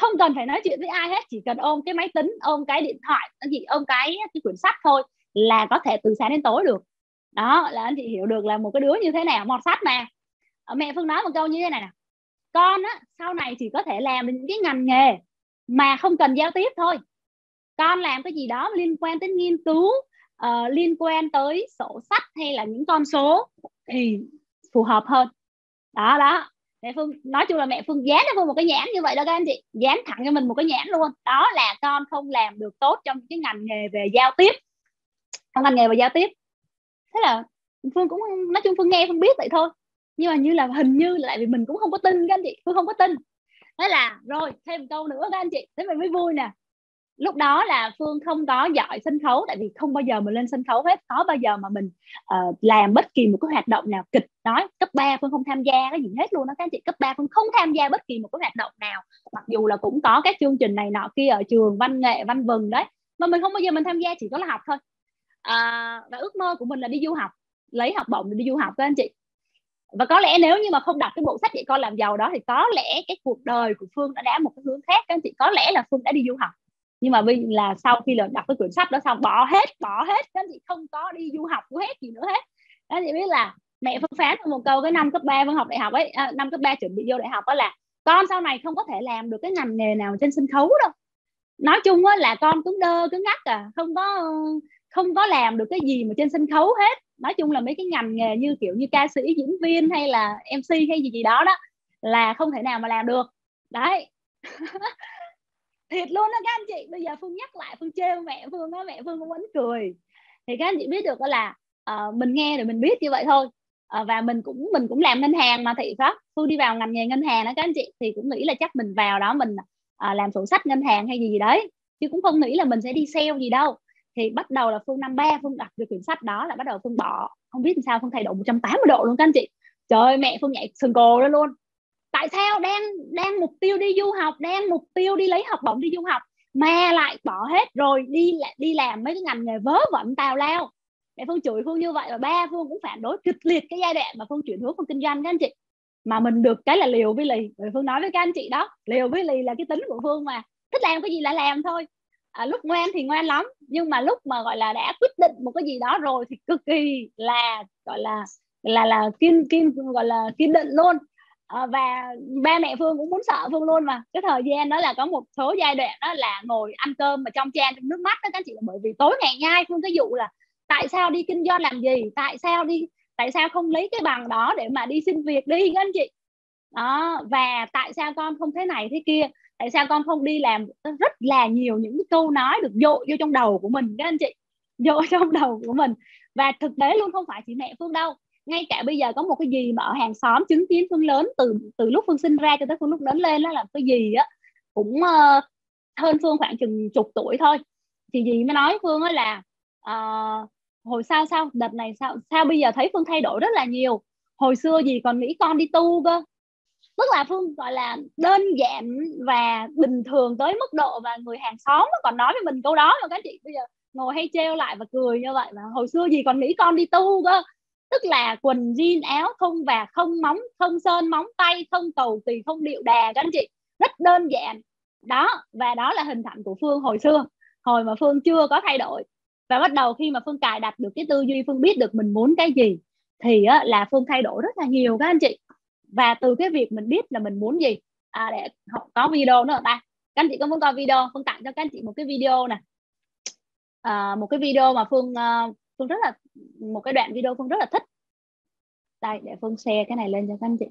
không cần phải nói chuyện với ai hết, chỉ cần ôm cái máy tính, ôm cái điện thoại, ôm cái quyển sách thôi là có thể từ sáng đến tối được. Đó là anh chị hiểu được là một cái đứa như thế nào, mọt sách mà. Mẹ Phương nói một câu như thế này nè: con á sau này chỉ có thể làm được những cái ngành nghề mà không cần giao tiếp thôi. Con làm cái gì đó liên quan tới nghiên cứu, liên quan tới sổ sách hay là những con số thì phù hợp hơn. Đó đó, mẹ Phương nói chung là mẹ Phương dán cho Phương một cái nhãn như vậy đó các anh chị, dán thẳng cho mình một cái nhãn luôn, đó là con không làm được tốt trong cái ngành nghề về giao tiếp, trong ngành nghề về giao tiếp. Thế là Phương cũng nói chung Phương nghe Phương biết vậy thôi, nhưng mà như là hình như lại vì mình cũng không có tin các anh chị, Phương không có tin. Thế là rồi thêm một câu nữa các anh chị, thế mình mới vui nè. Lúc đó là Phương không có giỏi sân khấu, tại vì không bao giờ mình lên sân khấu hết, có bao giờ mà mình làm bất kỳ một cái hoạt động nào kịch nói. Cấp 3 Phương không tham gia cái gì hết luôn đó các anh chị, cấp 3 Phương không tham gia bất kỳ một cái hoạt động nào, mặc dù là cũng có các chương trình này nọ kia ở trường, văn nghệ văn vừng đấy, mà mình không bao giờ mình tham gia, chỉ có là học thôi. Và ước mơ của mình là đi du học, lấy học bổng để đi du học các anh chị. Và có lẽ nếu như mà không đọc cái bộ sách Dạy Con Làm Giàu đó thì có lẽ cái cuộc đời của Phương đã một cái hướng khác các anh chị, có lẽ là Phương đã đi du học. Nhưng mà bây là sau khi là đọc cái quyển sách đó xong bỏ hết các anh chị, không có đi du học hết gì nữa hết. Các anh chị biết là mẹ Phương phán một câu cái năm cấp 3 Phương học đại học ấy, năm cấp 3 chuẩn bị vô đại học đó là con sau này không có thể làm được cái ngành nghề nào trên sân khấu đâu. Nói chung là con cứng đơ cứng ngắc không có làm được cái gì mà trên sân khấu hết. Nói chung là mấy cái ngành nghề như kiểu như ca sĩ, diễn viên hay là MC hay gì đó đó là không thể nào mà làm được đấy. Thiệt luôn đó các anh chị, bây giờ Phương nhắc lại Phương trêu mẹ Phương đó, mẹ Phương cũng vẫn cười. Thì các anh chị biết được đó là mình nghe rồi mình biết như vậy thôi. Và mình cũng làm ngân hàng mà thị pháp, Phương đi vào ngành nghề ngân hàng đó các anh chị, thì cũng nghĩ là chắc mình vào đó mình làm sổ sách ngân hàng hay gì đấy, chứ cũng không nghĩ là mình sẽ đi sale gì đâu. Thì bắt đầu là Phương năm 3 Phương đọc được quyển sách đó là bắt đầu Phương bỏ, không biết làm sao Phương thay đổi 180 độ luôn các anh chị. Trời ơi, mẹ Phương nhảy sừng cồ lên luôn. Tại sao đang mục tiêu đi du học, đang mục tiêu đi lấy học bổng đi du học mà lại bỏ hết rồi đi làm mấy cái ngành nghề vớ vẩn tào lao. Mẹ Phương chửi Phương như vậy, và ba Phương cũng phản đối kịch liệt cái giai đoạn mà Phương chuyển hướng Phương kinh doanh các anh chị. Mà mình được cái là liều với lì. Rồi Phương nói với các anh chị đó, liều với lì là cái tính của Phương mà, thích làm cái gì là làm thôi. Lúc ngoan thì ngoan lắm, nhưng mà lúc mà gọi là đã quyết định một cái gì đó rồi thì cực kỳ là gọi là kiên gọi là kiên định luôn. Và ba mẹ Phương cũng muốn sợ Phương luôn. Mà cái thời gian đó là có một số giai đoạn đó là ngồi ăn cơm mà trong chan trong nước mắt đó các anh chị, là bởi vì tối ngày nhai Phương cái vụ là tại sao đi kinh doanh làm gì, tại sao không lấy cái bằng đó để mà đi xin việc đi các anh chị đó, và tại sao con không thế này thế kia, tại sao con không đi làm. Rất là nhiều những cái câu nói được dội vô trong đầu của mình các anh chị, dội trong đầu của mình. Và thực tế luôn, không phải chỉ mẹ Phương đâu, ngay cả bây giờ có một cái gì mà ở hàng xóm chứng kiến Phương lớn từ lúc Phương sinh ra cho tới Phương lúc lớn lên, đó là cái gì á cũng hơn Phương khoảng chừng chục tuổi thôi. Thì dì mới nói Phương á là hồi sao đợt này sao bây giờ thấy Phương thay đổi rất là nhiều, hồi xưa dì còn nghĩ con đi tu cơ. Tức là Phương gọi là đơn giản và bình thường tới mức độ và người hàng xóm còn nói với mình câu đó rồi các chị, bây giờ ngồi hay trêu lại và cười như vậy. Mà hồi xưa gì còn nghĩ con đi tu cơ, tức là quần jean áo không vạt không móng không sơn móng tay, không cầu kỳ không điệu đà các anh chị, rất đơn giản đó. Và đó là hình ảnh của Phương hồi xưa, hồi mà Phương chưa có thay đổi. Và bắt đầu khi mà Phương cài đặt được cái tư duy, Phương biết được mình muốn cái gì thì là Phương thay đổi rất là nhiều các anh chị. Và từ cái việc mình biết là mình muốn gì, để có video nữa ta, các anh chị có muốn coi video, Phương tặng cho các anh chị một cái video nè. Một cái video mà Phương rất là, một cái đoạn video Phương rất là thích. Đây, để Phương share cái này lên cho các anh chị.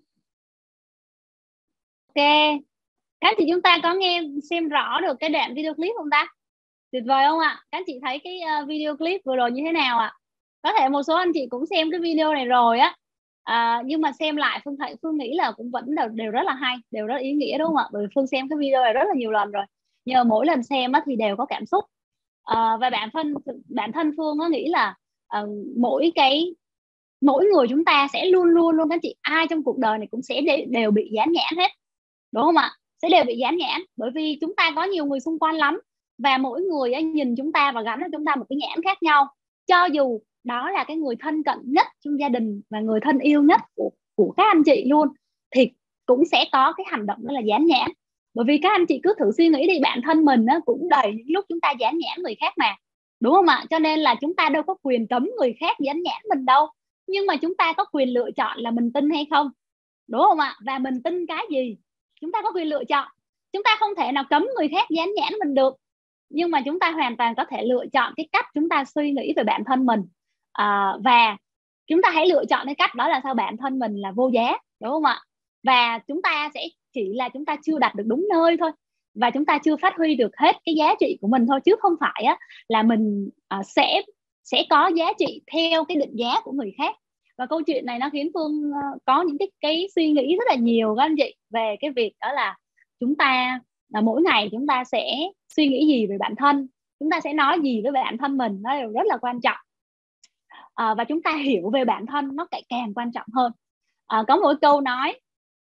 Ok, các anh chị chúng ta có xem rõ được cái đoạn video clip không ta? Tuyệt vời không ạ? Các anh chị thấy cái video clip vừa rồi như thế nào ạ? Có thể một số anh chị cũng xem cái video này rồi á, nhưng mà xem lại Phương nghĩ là cũng vẫn đều rất là hay, đều rất ý nghĩa đúng không ạ? Bởi vì Phương xem cái video này rất là nhiều lần rồi, nhờ mỗi lần xem á, thì đều có cảm xúc. Và bản thân Phương có nghĩ là mỗi người chúng ta sẽ luôn luôn các anh chị, ai trong cuộc đời này cũng sẽ đều bị dán nhãn hết, đúng không ạ? Sẽ đều bị dán nhãn, bởi vì chúng ta có nhiều người xung quanh lắm, và mỗi người nhìn chúng ta và gắn cho chúng ta một cái nhãn khác nhau. Cho dù đó là cái người thân cận nhất trong gia đình và người thân yêu nhất của các anh chị luôn, thì cũng sẽ có cái hành động đó là dán nhãn. Bởi vì các anh chị cứ thử suy nghĩ đi, bản thân mình á, cũng đầy những lúc chúng ta dán nhãn người khác mà, đúng không ạ? Cho nên là chúng ta đâu có quyền cấm người khác dán nhãn mình đâu, nhưng mà chúng ta có quyền lựa chọn là mình tin hay không, đúng không ạ? Và mình tin cái gì chúng ta có quyền lựa chọn. Chúng ta không thể nào cấm người khác dán nhãn mình được, nhưng mà chúng ta hoàn toàn có thể lựa chọn cái cách chúng ta suy nghĩ về bản thân mình. Và chúng ta hãy lựa chọn cái cách đó là sao bản thân mình là vô giá, đúng không ạ? Và chúng ta sẽ chỉ là chúng ta chưa đặt được đúng nơi thôi, và chúng ta chưa phát huy được hết cái giá trị của mình thôi, chứ không phải á, là mình sẽ có giá trị theo cái định giá của người khác. Và câu chuyện này nó khiến Phương có những cái suy nghĩ rất là nhiều các anh chị về cái việc đó là chúng ta là mỗi ngày chúng ta sẽ suy nghĩ gì về bản thân, chúng ta sẽ nói gì với bản thân mình, nó đều rất là quan trọng. Và chúng ta hiểu về bản thân nó càng quan trọng hơn. Có một câu nói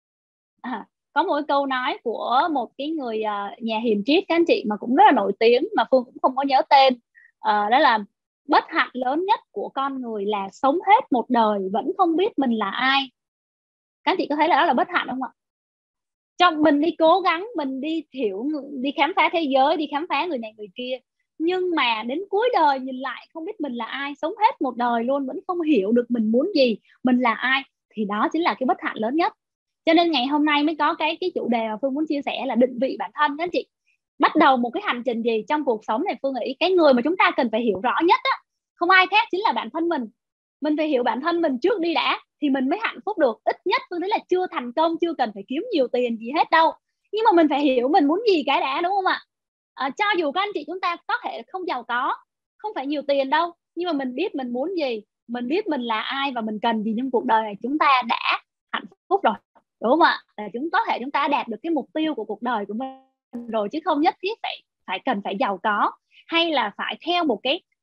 của một cái người nhà hiền triết các anh chị, mà cũng rất là nổi tiếng, mà Phương cũng không có nhớ tên. Đó là bất hạnh lớn nhất của con người là sống hết một đời vẫn không biết mình là ai. Các anh chị có thấy là đó là bất hạnh không ạ? Trong mình đi cố gắng, mình đi hiểu, đi khám phá thế giới, đi khám phá người này người kia, nhưng mà đến cuối đời nhìn lại không biết mình là ai, sống hết một đời luôn vẫn không hiểu được mình muốn gì, mình là ai, thì đó chính là cái bất hạnh lớn nhất. Cho nên ngày hôm nay mới có cái chủ đề mà Phương muốn chia sẻ là định vị bản thân. Các anh chị bắt đầu một cái hành trình gì trong cuộc sống này, Phương nghĩ cái người mà chúng ta cần phải hiểu rõ nhất á, không ai khác chính là bản thân mình. Mình phải hiểu bản thân mình trước đi đã, thì mình mới hạnh phúc được. Ít nhất Phương thấy là chưa thành công, chưa cần phải kiếm nhiều tiền gì hết đâu, nhưng mà mình phải hiểu mình muốn gì cái đã, đúng không ạ? Cho dù các anh chị chúng ta có thể không giàu có, không phải nhiều tiền đâu, nhưng mà mình biết mình muốn gì, mình biết mình là ai và mình cần gì trong cuộc đời này, chúng ta đã hạnh phúc rồi, đúng không ạ? Chúng ta đạt được cái mục tiêu của cuộc đời của mình rồi, chứ không nhất thiết phải cần phải giàu có, hay là phải theo một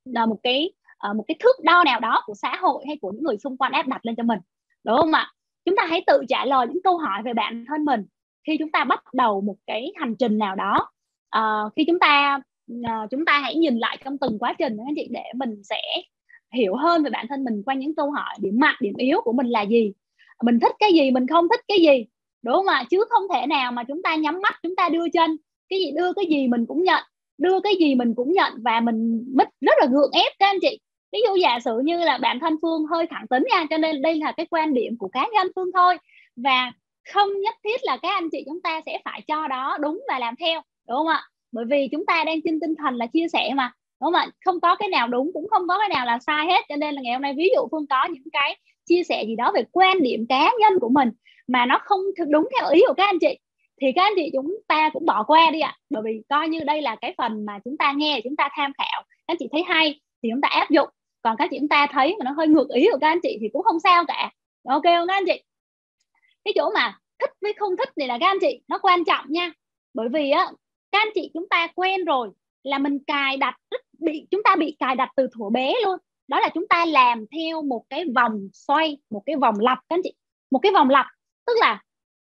cái thước đo nào đó của xã hội hay của những người xung quanh áp đặt lên cho mình, đúng không ạ? Chúng ta hãy tự trả lời những câu hỏi về bản thân mình khi chúng ta bắt đầu một cái hành trình nào đó. Khi chúng ta hãy nhìn lại trong từng quá trình anh chị, để mình sẽ hiểu hơn về bản thân mình qua những câu hỏi điểm mạnh điểm yếu của mình là gì, mình thích cái gì, mình không thích cái gì, đúng không ạ? Chứ không thể nào mà chúng ta nhắm mắt chúng ta đưa chân, cái gì đưa cái gì mình cũng nhận, đưa cái gì mình cũng nhận, và mình rất là gượng ép các anh chị. Ví dụ giả sử như là bản thân Phương hơi thẳng tính nha, cho nên đây là cái quan điểm của cá nhân Phương thôi, và không nhất thiết là các anh chị chúng ta sẽ phải cho đó đúng và làm theo, đúng không ạ? Bởi vì chúng ta đang trên tinh thần là chia sẻ mà, đúng không ạ? Không có cái nào đúng, cũng không có cái nào là sai hết. Cho nên là ngày hôm nay ví dụ Phương có những cái chia sẻ gì đó về quan điểm cá nhân của mình mà nó không thực đúng theo ý của các anh chị, thì các anh chị chúng ta cũng bỏ qua đi ạ. Bởi vì coi như đây là cái phần mà chúng ta nghe, chúng ta tham khảo, các anh chị thấy hay thì chúng ta áp dụng, còn các chị chúng ta thấy mà nó hơi ngược ý của các anh chị thì cũng không sao cả, ok không các anh chị? Cái chỗ mà thích với không thích này là các anh chị nó quan trọng nha. Bởi vì á, các anh chị chúng ta quen rồi là mình cài đặt, chúng ta bị cài đặt từ thuở bé luôn. Đó là chúng ta làm theo một cái vòng xoay, một cái vòng lặp các anh chị, một cái vòng lặp. Tức là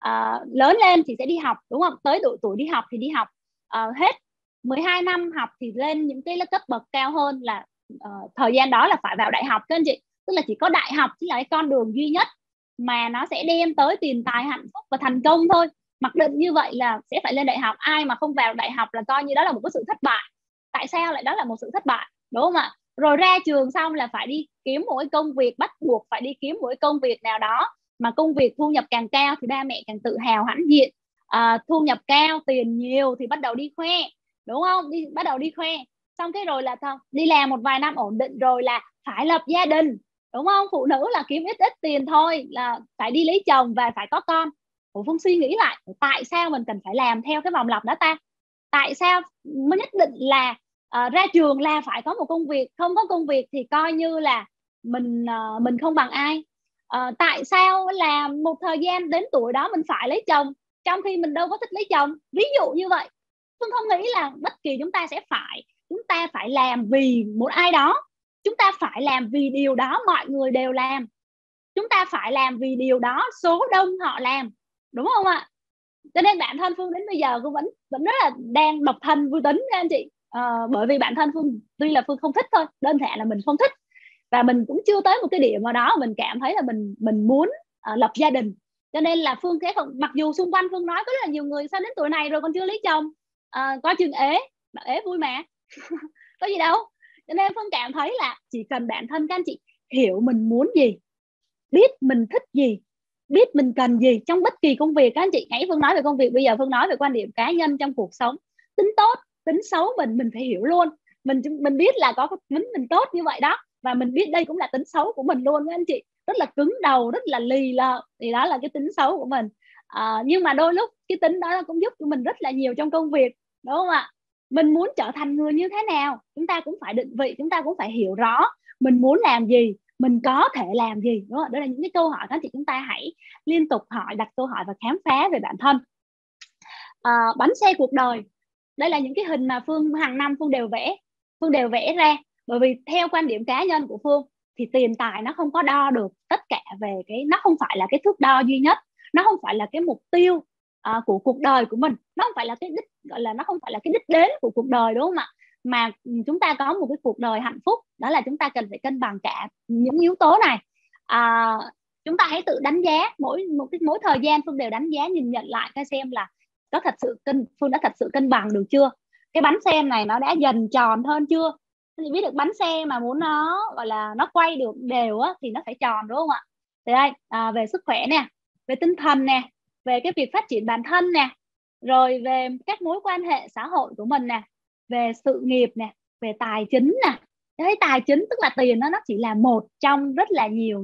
lớn lên thì sẽ đi học, đúng không? Tới độ tuổi đi học thì đi học, hết 12 năm học thì lên những cái cấp bậc cao hơn, là thời gian đó là phải vào đại học các anh chị. Tức là chỉ có đại học chính là cái con đường duy nhất mà nó sẽ đem tới tiền tài hạnh phúc và thành công thôi. Mặc định như vậy là sẽ phải lên đại học, ai mà không vào đại học là coi như đó là một cái sự thất bại. Tại sao lại đó là một sự thất bại, đúng không ạ? Rồi ra trường xong là phải đi kiếm một cái công việc, bắt buộc phải đi kiếm một cái công việc nào đó, mà công việc thu nhập càng cao thì ba mẹ càng tự hào hãnh diện. Thu nhập cao, tiền nhiều thì bắt đầu đi khoe, đúng không? Bắt đầu đi khoe, xong cái rồi là đi làm một vài năm ổn định rồi là phải lập gia đình, đúng không? Phụ nữ là kiếm ít ít tiền thôi là phải đi lấy chồng và phải có con. Phương suy nghĩ lại, tại sao mình cần phải làm theo cái vòng lặp đó ta? Tại sao mới nhất định là ra trường là phải có một công việc, không có công việc thì coi như là mình không bằng ai? Tại sao là một thời gian đến tuổi đó mình phải lấy chồng, trong khi mình đâu có thích lấy chồng? Ví dụ như vậy. Tôi không nghĩ là bất kỳ chúng ta phải làm vì một ai đó, chúng ta phải làm vì điều đó mọi người đều làm, chúng ta phải làm vì điều đó số đông họ làm, đúng không ạ? Cho nên bản thân Phương đến bây giờ cũng vẫn rất là đang độc thân vui tính nha anh chị. Bởi vì bản thân Phương tuy là Phương không thích thôi, đơn giản là mình không thích, và mình cũng chưa tới một cái điểm nào đó mình cảm thấy là mình muốn lập gia đình. Cho nên là Phương sẽ không, mặc dù xung quanh Phương nói có rất là nhiều người sao đến tuổi này rồi còn chưa lấy chồng, coi chừng ế, bảo ế vui mà có gì đâu. Cho nên Phương cảm thấy là chỉ cần bản thân các anh chị hiểu mình muốn gì, biết mình thích gì, biết mình cần gì trong bất kỳ công việc. Các anh chị, nãy Phương nói về công việc, bây giờ Phương nói về quan điểm cá nhân trong cuộc sống. Tính tốt, tính xấu mình phải hiểu luôn. Mình biết là có cái tính mình tốt như vậy đó, và mình biết đây cũng là tính xấu của mình luôn các anh chị. Rất là cứng đầu, rất là lì lợm, thì đó là cái tính xấu của mình. Nhưng mà đôi lúc cái tính đó cũng giúp cho mình rất là nhiều trong công việc, đúng không ạ? Mình muốn trở thành người như thế nào, chúng ta cũng phải định vị, chúng ta cũng phải hiểu rõ mình muốn làm gì, mình có thể làm gì, đúng không? Đó là những cái câu hỏi các chị chúng ta hãy liên tục hỏi, đặt câu hỏi và khám phá về bản thân. Bánh xe cuộc đời, đây là những cái hình mà Phương hàng năm Phương đều vẽ ra, bởi vì theo quan điểm cá nhân của Phương thì tiền tài nó không có đo được tất cả về cái, nó không phải là cái thước đo duy nhất, nó không phải là cái mục tiêu của cuộc đời của mình, nó không phải là cái đích, gọi là nó không phải là cái đích đến của cuộc đời, đúng không ạ? Mà chúng ta có một cái cuộc đời hạnh phúc, đó là chúng ta cần phải cân bằng cả những yếu tố này. Chúng ta hãy tự đánh giá mỗi thời gian. Phương đều đánh giá, nhìn nhận lại coi xem là có thật sự Phương đã thật sự cân bằng được chưa, cái bánh xe này nó đã dần tròn hơn chưa. Thì biết được bánh xe mà muốn nó gọi là nó quay được đều á, thì nó phải tròn, đúng không ạ? Thì đây, về sức khỏe nè, về tinh thần nè, về cái việc phát triển bản thân nè, rồi về các mối quan hệ xã hội của mình nè, về sự nghiệp nè, về tài chính nè. Thấy tài chính tức là tiền nó chỉ là một trong rất là nhiều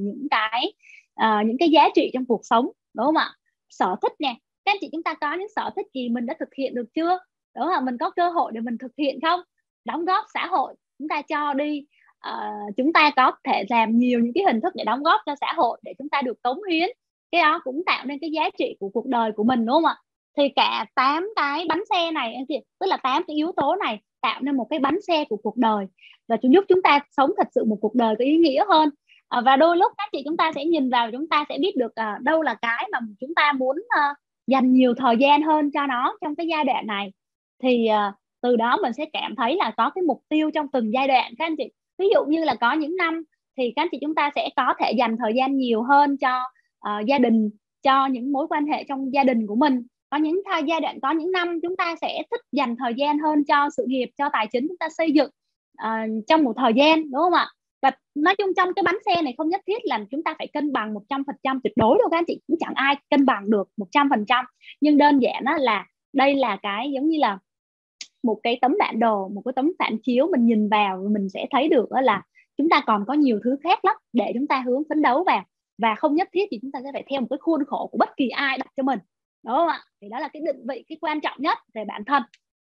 những cái giá trị trong cuộc sống, đúng không ạ? Sở thích nè, các anh chị chúng ta có những sở thích gì mình đã thực hiện được chưa, đúng không? Mình có cơ hội để mình thực hiện không? Đóng góp xã hội chúng ta cho đi, chúng ta có thể làm nhiều những cái hình thức để đóng góp cho xã hội, để chúng ta được cống hiến, cái đó cũng tạo nên cái giá trị của cuộc đời của mình, đúng không ạ? Thì cả 8 cái bánh xe này anh chị, tức là 8 cái yếu tố này tạo nên một cái bánh xe của cuộc đời, và giúp chúng ta sống thật sự một cuộc đời có ý nghĩa hơn. Và đôi lúc các chị chúng ta sẽ nhìn vào, chúng ta sẽ biết được đâu là cái mà chúng ta muốn dành nhiều thời gian hơn cho nó trong cái giai đoạn này. Thì từ đó mình sẽ cảm thấy là có cái mục tiêu trong từng giai đoạn các anh chị. Ví dụ như là có những năm thì các anh chị chúng ta sẽ có thể dành thời gian nhiều hơn cho gia đình, cho những mối quan hệ trong gia đình của mình. Có những giai đoạn, có những năm chúng ta sẽ thích dành thời gian hơn cho sự nghiệp, cho tài chính chúng ta xây dựng trong một thời gian, đúng không ạ? Và nói chung trong cái bánh xe này không nhất thiết là chúng ta phải cân bằng 100% tuyệt đối đâu các anh chị, cũng chẳng ai cân bằng được 100%. Nhưng đơn giản là đây là cái giống như là một cái tấm bản đồ, một cái tấm phản chiếu, mình nhìn vào mình sẽ thấy được là chúng ta còn có nhiều thứ khác lắm để chúng ta hướng phấn đấu vào, và không nhất thiết thì chúng ta sẽ phải theo một cái khuôn khổ của bất kỳ ai đặt cho mình, đúng không ạ? Thì đó là cái định vị, cái quan trọng nhất về bản thân.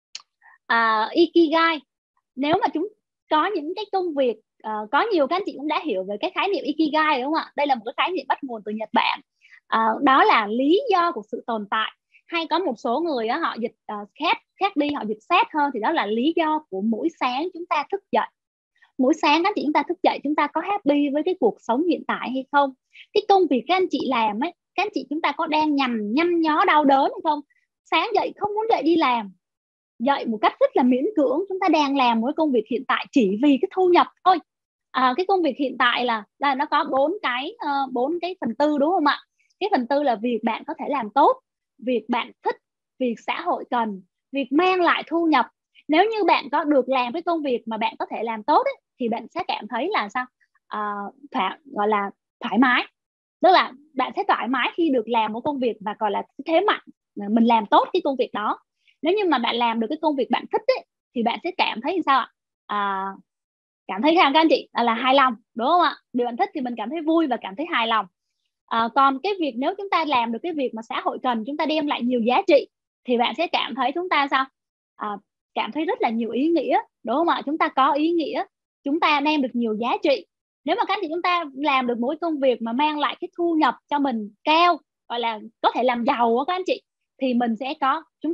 Ikigai, nếu mà chúng có những cái công việc, có nhiều các anh chị cũng đã hiểu về cái khái niệm Ikigai, đúng không ạ? Đây là một cái khái niệm bắt nguồn từ Nhật Bản. Đó là lý do của sự tồn tại, hay có một số người họ dịch khác đi, họ dịch sát hơn, thì đó là lý do của mỗi sáng chúng ta thức dậy. Mỗi sáng các anh chị chúng ta thức dậy, chúng ta có happy với cái cuộc sống hiện tại hay không? Cái công việc các anh chị làm ấy, các anh chị chúng ta có đang nhăn nhó đau đớn hay không? Sáng dậy không muốn dậy đi làm, dậy một cách rất là miễn cưỡng, chúng ta đang làm một công việc hiện tại chỉ vì cái thu nhập thôi. Cái công việc hiện tại là nó có bốn cái phần tư, đúng không ạ? Cái phần tư là việc bạn có thể làm tốt, việc bạn thích, việc xã hội cần, việc mang lại thu nhập. Nếu như bạn có được làm cái công việc mà bạn có thể làm tốt ấy, thì bạn sẽ cảm thấy là sao? Gọi là thoải mái, tức là bạn sẽ thoải mái khi được làm một công việc và gọi là thế mạnh mình làm tốt cái công việc đó. Nếu như mà bạn làm được cái công việc bạn thích ấy, thì bạn sẽ cảm thấy sao ạ? Cảm thấy sao các anh chị? Là hài lòng, đúng không ạ? Điều bạn thích thì mình cảm thấy vui và cảm thấy hài lòng. Còn cái việc nếu chúng ta làm được cái việc mà xã hội cần, chúng ta đem lại nhiều giá trị, thì bạn sẽ cảm thấy chúng ta sao? Cảm thấy rất là nhiều ý nghĩa, đúng không ạ? Chúng ta có ý nghĩa, chúng ta đem được nhiều giá trị. Nếu mà các anh chị chúng ta làm được mỗi công việc mà mang lại cái thu nhập cho mình cao, gọi là có thể làm giàu đó các anh chị, thì chúng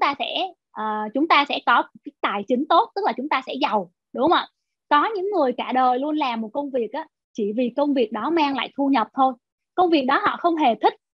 ta sẽ có cái tài chính tốt, tức là chúng ta sẽ giàu, đúng không ạ? Có những người cả đời luôn làm một công việc chỉ vì công việc đó mang lại thu nhập thôi. Công việc đó họ không hề thích,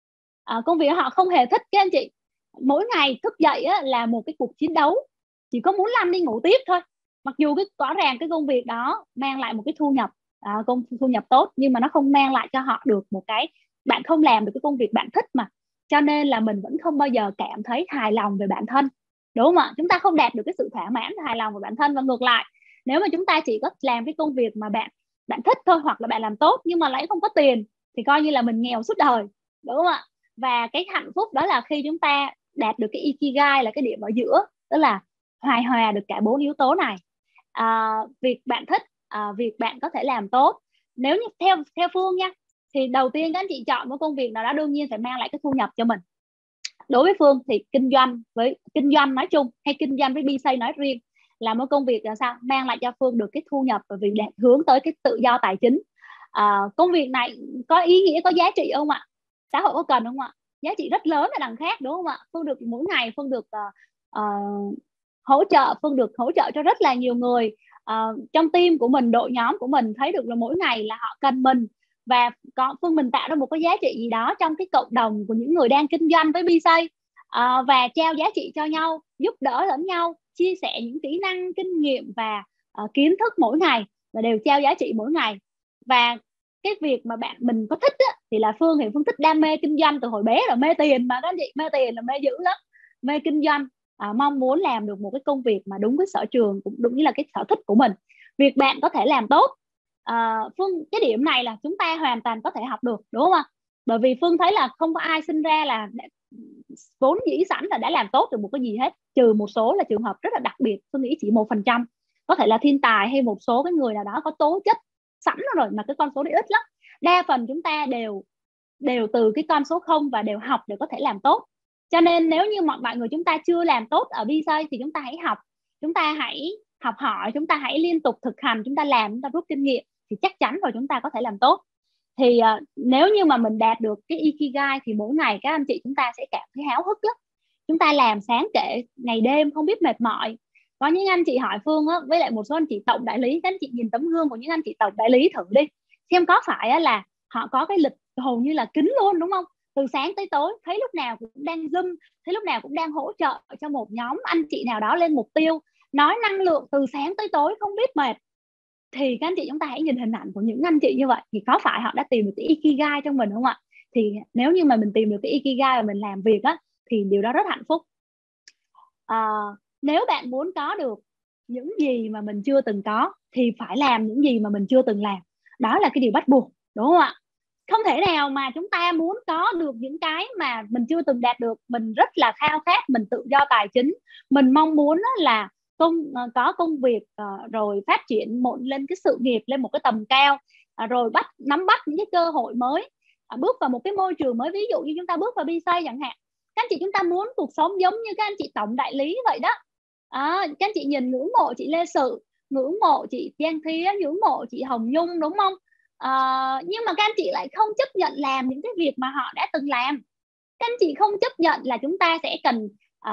các anh chị. Mỗi ngày thức dậy là một cái cuộc chiến đấu, chỉ có muốn lăn đi ngủ tiếp thôi. Mặc dù rõ ràng cái công việc đó mang lại một cái thu nhập tốt, nhưng mà nó không mang lại cho họ được một cái, bạn không làm được cái công việc bạn thích mà cho nên là mình vẫn không bao giờ cảm thấy hài lòng về bản thân, đúng không ạ? Chúng ta không đạt được cái sự thỏa mãn, hài lòng về bản thân. Và ngược lại, nếu mà chúng ta chỉ có làm cái công việc mà bạn thích thôi, hoặc là bạn làm tốt nhưng mà lại không có tiền, thì coi như là mình nghèo suốt đời, đúng không ạ? Và cái hạnh phúc đó là khi chúng ta đạt được cái ikigai, là cái điểm ở giữa, tức là hài hòa được cả 4 yếu tố này. Việc bạn thích, việc bạn có thể làm tốt. Nếu như theo Phương nha, thì đầu tiên các anh chị chọn một công việc nào đó đương nhiên phải mang lại cái thu nhập cho mình. Đối với Phương thì kinh doanh nói chung hay kinh doanh với BSay nói riêng là một công việc là sao mang lại cho Phương được cái thu nhập, bởi vì để hướng tới cái tự do tài chính. Công việc này có ý nghĩa, có giá trị không ạ? Xã hội có cần không ạ? Giá trị rất lớn ở đằng khác, đúng không ạ? Phương được mỗi ngày Phương được hỗ trợ, Phương được hỗ trợ cho rất là nhiều người trong team của mình, đội nhóm của mình thấy được là mỗi ngày là họ cần mình, và Phương mình tạo ra một cái giá trị gì đó trong cái cộng đồng của những người đang kinh doanh với BSay, và trao giá trị cho nhau, giúp đỡ lẫn nhau, chia sẻ những kỹ năng, kinh nghiệm và kiến thức mỗi ngày, và đều trao giá trị mỗi ngày. Và cái việc mà mình có thích á, thì là Phương thích đam mê kinh doanh từ hồi bé rồi, mê tiền mà các anh chị, mê tiền là mê dữ lắm, mê kinh doanh. Mong muốn làm được một cái công việc mà đúng với sở trường, cũng đúng như là cái sở thích của mình. Việc bạn có thể làm tốt, Phương cái điểm này là chúng ta hoàn toàn có thể học được, đúng không ạ? Bởi vì Phương thấy là không có ai sinh ra là vốn dĩ sẵn là đã làm tốt được một cái gì hết, trừ một số là trường hợp rất là đặc biệt. Phương nghĩ chỉ 1%, có thể là thiên tài hay một số cái người nào đó có tố chất sẵn rồi, mà cái con số đấy ít lắm. Đa phần chúng ta đều từ cái con số 0 và đều học để có thể làm tốt. Cho nên nếu như mọi người chúng ta chưa làm tốt ở BSay thì chúng ta hãy học, chúng ta hãy học hỏi, chúng ta hãy liên tục thực hành, chúng ta làm, chúng ta rút kinh nghiệm thì chắc chắn rồi chúng ta có thể làm tốt. Thì nếu như mà mình đạt được cái ikigai thì mỗi ngày các anh chị chúng ta sẽ cảm thấy háo hức lắm. Chúng ta làm sáng trễ ngày đêm không biết mệt mỏi. Có những anh chị hỏi Phương á, với lại một số anh chị tổng đại lý, các anh chị nhìn tấm gương của những anh chị tổng đại lý thử đi, xem có phải là họ có cái lịch hầu như là kín luôn, đúng không? Từ sáng tới tối thấy lúc nào cũng đang zoom, thấy lúc nào cũng đang hỗ trợ cho một nhóm anh chị nào đó lên mục tiêu, nói năng lượng từ sáng tới tối không biết mệt. Thì các anh chị chúng ta hãy nhìn hình ảnh của những anh chị như vậy, thì có phải họ đã tìm được cái ikigai trong mình không ạ? Thì nếu như mà mình tìm được cái ikigai và mình làm việc á, thì điều đó rất hạnh phúc. Nếu bạn muốn có được những gì mà mình chưa từng có thì phải làm những gì mà mình chưa từng làm. Đó là cái điều bắt buộc, đúng không ạ? Không thể nào mà chúng ta muốn có được những cái mà mình chưa từng đạt được. Mình rất là khao khát mình tự do tài chính, mình mong muốn là có công việc, rồi phát triển lên cái sự nghiệp lên một cái tầm cao, rồi nắm bắt những cái cơ hội mới, bước vào một cái môi trường mới. Ví dụ như chúng ta bước vào BSay chẳng hạn, các anh chị chúng ta muốn cuộc sống giống như các anh chị tổng đại lý vậy đó. Các anh chị nhìn ngưỡng mộ chị Lê Sự, ngưỡng mộ chị Giang Thía, ngưỡng mộ chị Hồng Nhung, đúng không? Nhưng mà các anh chị lại không chấp nhận làm những cái việc mà họ đã từng làm. Các anh chị không chấp nhận là chúng ta sẽ cần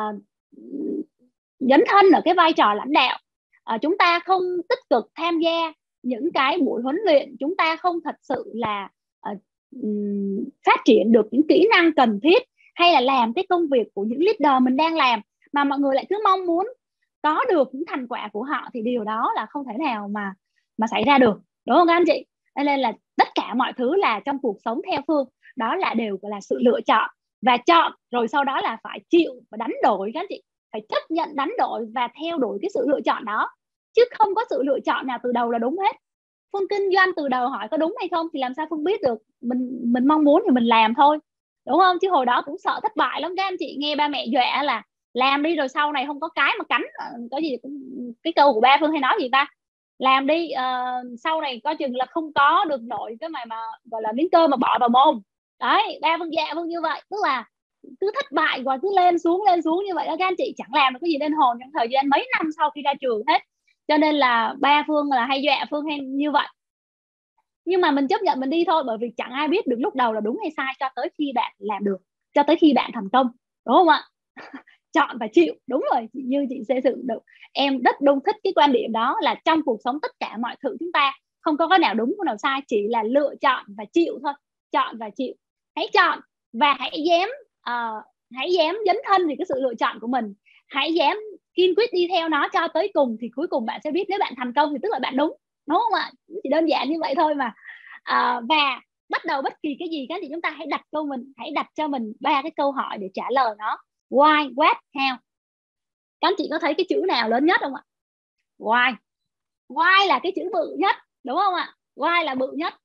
dấn thân ở cái vai trò lãnh đạo. Chúng ta không tích cực tham gia những cái buổi huấn luyện, chúng ta không thật sự là phát triển được những kỹ năng cần thiết, hay là làm cái công việc của những leader mình đang làm, mà mọi người lại cứ mong muốn có được những thành quả của họ, thì điều đó là không thể nào mà xảy ra được, đúng không các anh chị? Nên là tất cả mọi thứ là trong cuộc sống theo Phương đó là đều là sự lựa chọn, và chọn rồi sau đó là phải chịu và đánh đổi. Các anh chị phải chấp nhận đánh đổi và theo đuổi cái sự lựa chọn đó, chứ không có sự lựa chọn nào từ đầu là đúng hết. Phương kinh doanh từ đầu hỏi có đúng hay không thì làm sao Phương biết được? Mình mong muốn thì mình làm thôi, đúng không? Chứ hồi đó cũng sợ thất bại lắm các anh chị, nghe ba mẹ dọa là làm đi rồi sau này không có cái mà cắn. Có gì cũng, cái câu của ba Phương hay nói gì ta, làm đi sau này coi chừng là không có được nổi cái mà gọi là miếng cơm mà bỏ vào mồm. Đấy, ba Phương dạ Phương như vậy, tức là cứ thất bại và cứ lên xuống như vậy đó các anh chị, chẳng làm được cái gì lên hồn trong thời gian mấy năm sau khi ra trường hết. Cho nên là ba Phương là hay dọa Phương hay như vậy. Nhưng mà mình chấp nhận mình đi thôi, bởi vì chẳng ai biết được lúc đầu là đúng hay sai cho tới khi bạn làm được, cho tới khi bạn thành công, đúng không ạ? Chọn và chịu, đúng rồi, như chị xây dựng được. Em rất đông thích cái quan điểm đó, là trong cuộc sống tất cả mọi thứ chúng ta không có cái nào đúng, cái nào sai, chỉ là lựa chọn và chịu thôi. Chọn và chịu, hãy chọn và hãy dám dấn thân vì cái sự lựa chọn của mình, hãy dám kiên quyết đi theo nó cho tới cùng, thì cuối cùng bạn sẽ biết nếu bạn thành công thì tức là bạn đúng, đúng không ạ? Chỉ đơn giản như vậy thôi mà. Và bắt đầu bất kỳ cái gì các anh chị chúng ta hãy đặt cho mình 3 cái câu hỏi để trả lời nó. Why, what, how. Các anh chị có thấy cái chữ nào lớn nhất không ạ? Why. Why là cái chữ bự nhất, đúng không ạ? Why là bự nhất.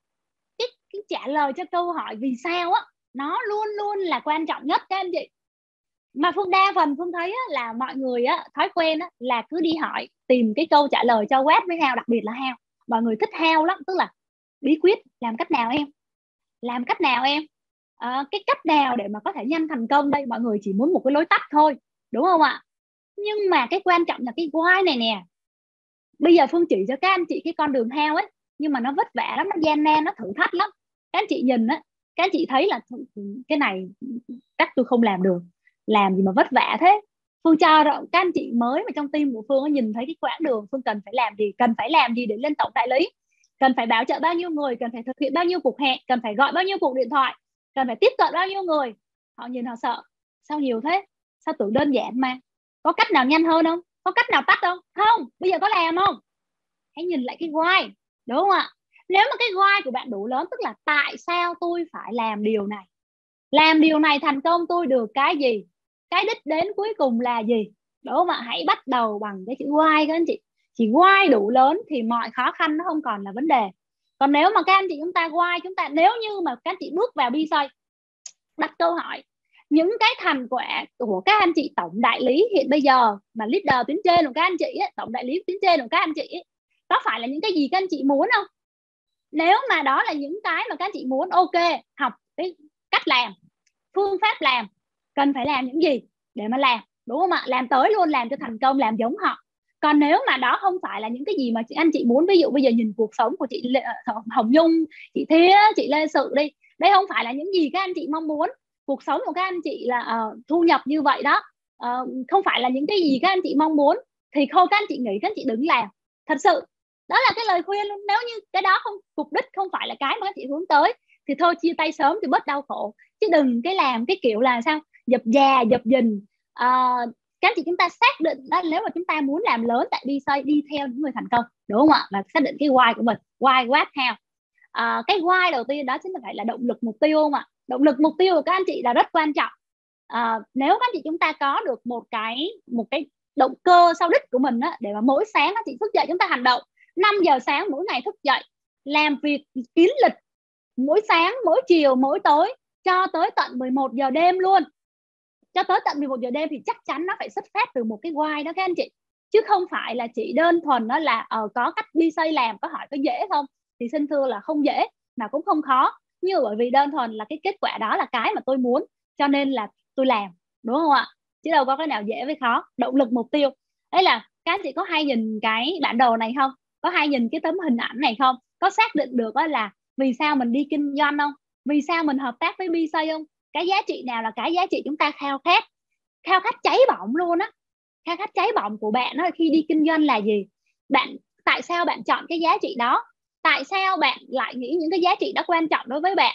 Cái trả lời cho câu hỏi vì sao á, nó luôn luôn là quan trọng nhất các anh chị. Mà Phương đa phần Phương thấy á, là mọi người á, thói quen á, là cứ đi hỏi tìm cái câu trả lời cho what với how, đặc biệt là how. Mọi người thích how lắm, tức là bí quyết làm cách nào em, làm cách nào em, cái cách nào để mà có thể nhanh thành công đây. Mọi người chỉ muốn một cái lối tắt thôi, đúng không ạ? Nhưng mà cái quan trọng là cái why này nè. Bây giờ Phương chỉ cho các anh chị cái con đường how ấy, nhưng mà nó vất vả lắm, nó gian nan, nó thử thách lắm. Các anh chị nhìn á, các anh chị thấy là cái này chắc tôi không làm được, làm gì mà vất vả thế. Phương cho các anh chị mới mà trong team của Phương nhìn thấy cái quãng đường Phương cần phải làm gì, cần phải làm gì để lên tổng đại lý, cần phải bảo trợ bao nhiêu người, cần phải thực hiện bao nhiêu cuộc hẹn, cần phải gọi bao nhiêu cuộc điện thoại, cần phải tiếp cận bao nhiêu người. Họ nhìn họ sợ, sao nhiều thế, sao tưởng đơn giản mà, có cách nào nhanh hơn không, có cách nào tắt không? Không, bây giờ có làm không? Hãy nhìn lại cái why, đúng không ạ? Nếu mà cái why của bạn đủ lớn, tức là tại sao tôi phải làm điều này, làm điều này thành công tôi được cái gì, cái đích đến cuối cùng là gì, đúng không ạ? Hãy bắt đầu bằng cái chữ why các anh chị. Chỉ why đủ lớn thì mọi khó khăn nó không còn là vấn đề. Còn nếu mà các anh chị chúng ta why, nếu như mà các anh chị bước vào BSay, đặt câu hỏi những cái thành quả của các anh chị tổng đại lý hiện bây giờ, mà leader tuyến trên của các anh chị ấy, tổng đại lý tuyến trên của các anh chị ấy, có phải là những cái gì các anh chị muốn không? Nếu mà đó là những cái mà các anh chị muốn, ok, học cái cách làm, phương pháp làm, cần phải làm những gì để mà làm, đúng không ạ? Làm tới luôn, làm cho thành công, làm giống họ. Còn nếu mà đó không phải là những cái gì mà anh chị muốn, ví dụ bây giờ nhìn cuộc sống của chị Hồng Nhung, chị Thía, chị Lê Sự đi, đây không phải là những gì các anh chị mong muốn. Cuộc sống của các anh chị là thu nhập như vậy đó, không phải là những cái gì các anh chị mong muốn, thì thôi các anh chị nghĩ, các anh chị đừng làm. Thật sự đó là cái lời khuyên luôn. Nếu như cái đó không, mục đích không phải là cái mà các chị hướng tới, thì thôi chia tay sớm thì bớt đau khổ. Chứ đừng cái làm cái kiểu là sao dập dà dập dình. Các anh chị chúng ta xác định đó, nếu mà chúng ta muốn làm lớn tại BSay, đi theo những người thành công, đúng không ạ? Và xác định cái why của mình, why, what, how. Cái why đầu tiên đó chính là phải là động lực mục tiêu không ạ? Động lực mục tiêu của các anh chị là rất quan trọng. Nếu các anh chị chúng ta có được một cái động cơ sau đích của mình á, để mà mỗi sáng các chị thức dậy chúng ta hành động 5 giờ sáng mỗi ngày, thức dậy làm việc kín lịch, mỗi sáng, mỗi chiều, mỗi tối, cho tới tận 11 giờ đêm luôn. Cho tới tận 11 giờ đêm thì chắc chắn nó phải xuất phát từ một cái why đó các anh chị. Chứ không phải là chỉ đơn thuần đó là có cách BSay làm, có hỏi có dễ không, thì xin thưa là không dễ mà cũng không khó. Nhưng bởi vì đơn thuần là cái kết quả đó là cái mà tôi muốn, cho nên là tôi làm, đúng không ạ? Chứ đâu có cái nào dễ với khó. Động lực mục tiêu, đấy là các anh chị có hay nhìn cái bản đồ này không? Có hay nhìn cái tấm hình ảnh này không? Có xác định được là vì sao mình đi kinh doanh không? Vì sao mình hợp tác với BSay không? Cái giá trị nào là cái giá trị chúng ta khao khát cháy bỏng luôn á. Khao khát cháy bỏng của bạn đó khi đi kinh doanh là gì? Tại sao bạn chọn cái giá trị đó? Tại sao bạn lại nghĩ những cái giá trị đó quan trọng đối với bạn?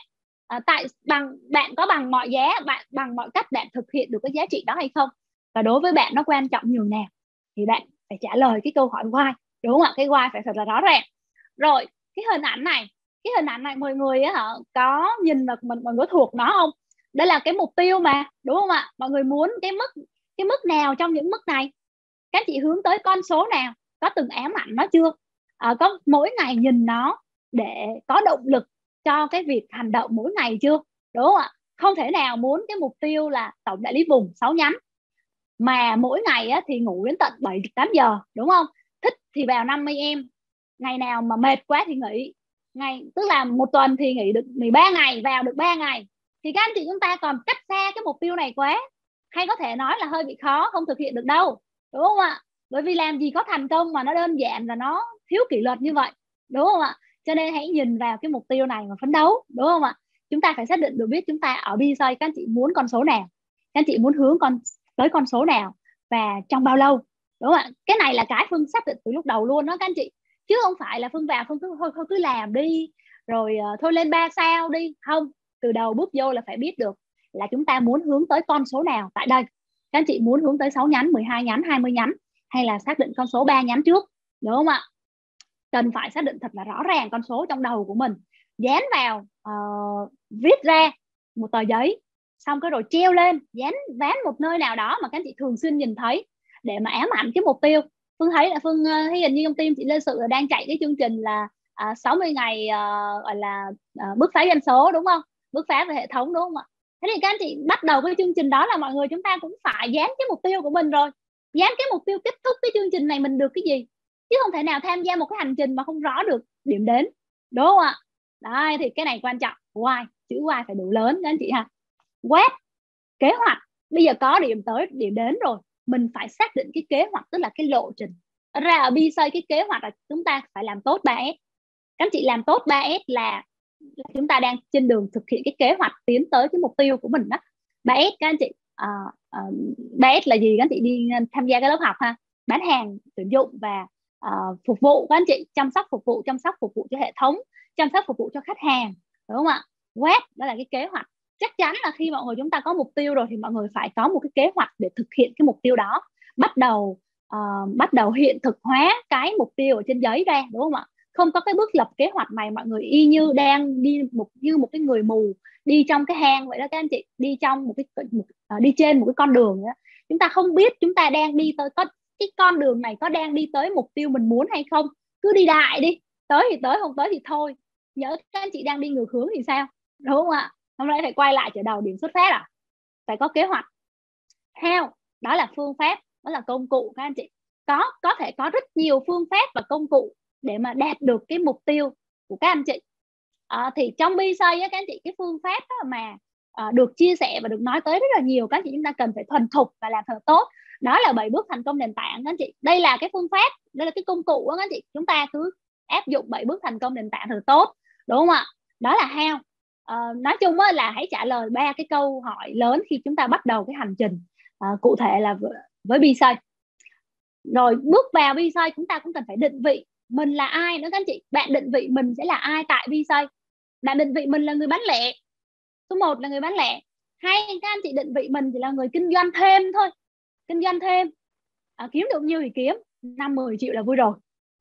Bạn có bằng mọi giá, bằng mọi cách bạn thực hiện được cái giá trị đó hay không? Và đối với bạn nó quan trọng nhường nào? Thì bạn phải trả lời cái câu hỏi why, đúng không ạ? Cái why phải thật là rõ ràng. Rồi cái hình ảnh này mọi người có nhìn và mọi người thuộc nó không? Đây là cái mục tiêu mà, đúng không ạ? Mọi người muốn cái mức nào trong những mức này? Các chị hướng tới con số nào? Có từng ám ảnh nó chưa? Có mỗi ngày nhìn nó để có động lực cho cái việc hành động mỗi ngày chưa? Đúng không ạ? Không thể nào muốn cái mục tiêu là tổng đại lý vùng 6 nhánh mà mỗi ngày thì ngủ đến tận 7-8 giờ, đúng không? Thích thì vào 50 em, ngày nào mà mệt quá thì nghỉ. Tức là một tuần thì nghỉ được 13 ngày, vào được 3 ngày. Thì các anh chị chúng ta còn cách xa cái mục tiêu này quá, hay có thể nói là hơi bị khó, không thực hiện được đâu, đúng không ạ? Bởi vì làm gì có thành công mà nó đơn giản và nó thiếu kỷ luật như vậy, đúng không ạ? Cho nên hãy nhìn vào cái mục tiêu này mà phấn đấu, đúng không ạ? Chúng ta phải xác định được, biết chúng ta ở BSay các anh chị muốn con số nào, các anh chị muốn hướng tới con số nào và trong bao lâu, đúng không ạ? Cái này là cái Phương xác định từ lúc đầu luôn đó các anh chị, chứ không phải là Phương vào Phương cứ làm đi rồi thôi lên 3 sao đi. Không, từ đầu bước vô là phải biết được là chúng ta muốn hướng tới con số nào tại đây. Các anh chị muốn hướng tới 6 nhánh, 12 nhánh, 20 nhánh, hay là xác định con số 3 nhánh trước, đúng không ạ? Cần phải xác định thật là rõ ràng con số trong đầu của mình dán vào, viết ra một tờ giấy, xong cái rồi treo lên, dán một nơi nào đó mà các anh chị thường xuyên nhìn thấy để mà ám ảnh cái mục tiêu. Phương thấy là Phương thấy hình như trong team chị Lê Sự là đang chạy cái chương trình là 60 ngày gọi là bứt phá doanh số, đúng không? Bứt phá về hệ thống, đúng không ạ? Thế thì các anh chị bắt đầu cái chương trình đó là mọi người chúng ta cũng phải dán cái mục tiêu của mình rồi, dán cái mục tiêu kết thúc cái chương trình này mình được cái gì, chứ không thể nào tham gia một cái hành trình mà không rõ được điểm đến, đúng không ạ? Đấy, thì cái này quan trọng. Why, chữ why phải đủ lớn các anh chị ha. What, kế hoạch. Bây giờ có điểm tới điểm đến rồi, mình phải xác định cái kế hoạch, tức là cái lộ trình. Ra ở B-Say cái kế hoạch là chúng ta phải làm tốt 3S. Các anh chị làm tốt 3S là chúng ta đang trên đường thực hiện cái kế hoạch tiến tới cái mục tiêu của mình đó. 3S các anh chị, 3S là gì? Các anh chị đi tham gia cái lớp học ha. Bán hàng, tuyển dụng và phục vụ. Các anh chị chăm sóc phục vụ cho hệ thống, chăm sóc phục vụ cho khách hàng, đúng không ạ? Web đó là cái kế hoạch. Chắc chắn là khi mọi người chúng ta có mục tiêu rồi thì mọi người phải có một cái kế hoạch để thực hiện cái mục tiêu đó, bắt đầu hiện thực hóa cái mục tiêu ở trên giấy ra, đúng không ạ? Không có cái bước lập kế hoạch này, mọi người y như đang đi như một cái người mù đi trong cái hang vậy đó các anh chị, đi trong đi trên một cái con đường đó. Chúng ta không biết chúng ta đang đi tới cái con đường này có đang đi tới mục tiêu mình muốn hay không, cứ đi đại đi, tới thì tới, không tới thì thôi. Nhớ các anh chị đang đi ngược hướng thì sao, đúng không ạ? Hôm nay phải quay lại trở đầu điểm xuất phát, phải có kế hoạch. How, đó là phương pháp, đó là công cụ các anh chị. Có thể có rất nhiều phương pháp và công cụ để mà đạt được cái mục tiêu của các anh chị. Thì trong B-Say các anh chị, cái phương pháp mà được chia sẻ và được nói tới rất là nhiều, các anh chị chúng ta cần phải thuần thục và làm thật tốt. Đó là 7 bước thành công nền tảng các anh chị. Đây là cái phương pháp, đây là cái công cụ các anh chị. Chúng ta cứ áp dụng 7 bước thành công nền tảng thật tốt, đúng không ạ? Đó là how. Nói chung là hãy trả lời 3 cái câu hỏi lớn khi chúng ta bắt đầu cái hành trình cụ thể là với B-Say. Rồi bước vào B-Say chúng ta cũng cần phải định vị mình là ai nữa các anh chị. Bạn định vị mình sẽ là ai tại B-Say? Bạn định vị mình là người bán lẻ. Số 1 là người bán lẻ. Hay các anh chị định vị mình chỉ là người kinh doanh thêm thôi. Kinh doanh thêm, kiếm được nhiêu thì kiếm, 5-10 triệu là vui rồi.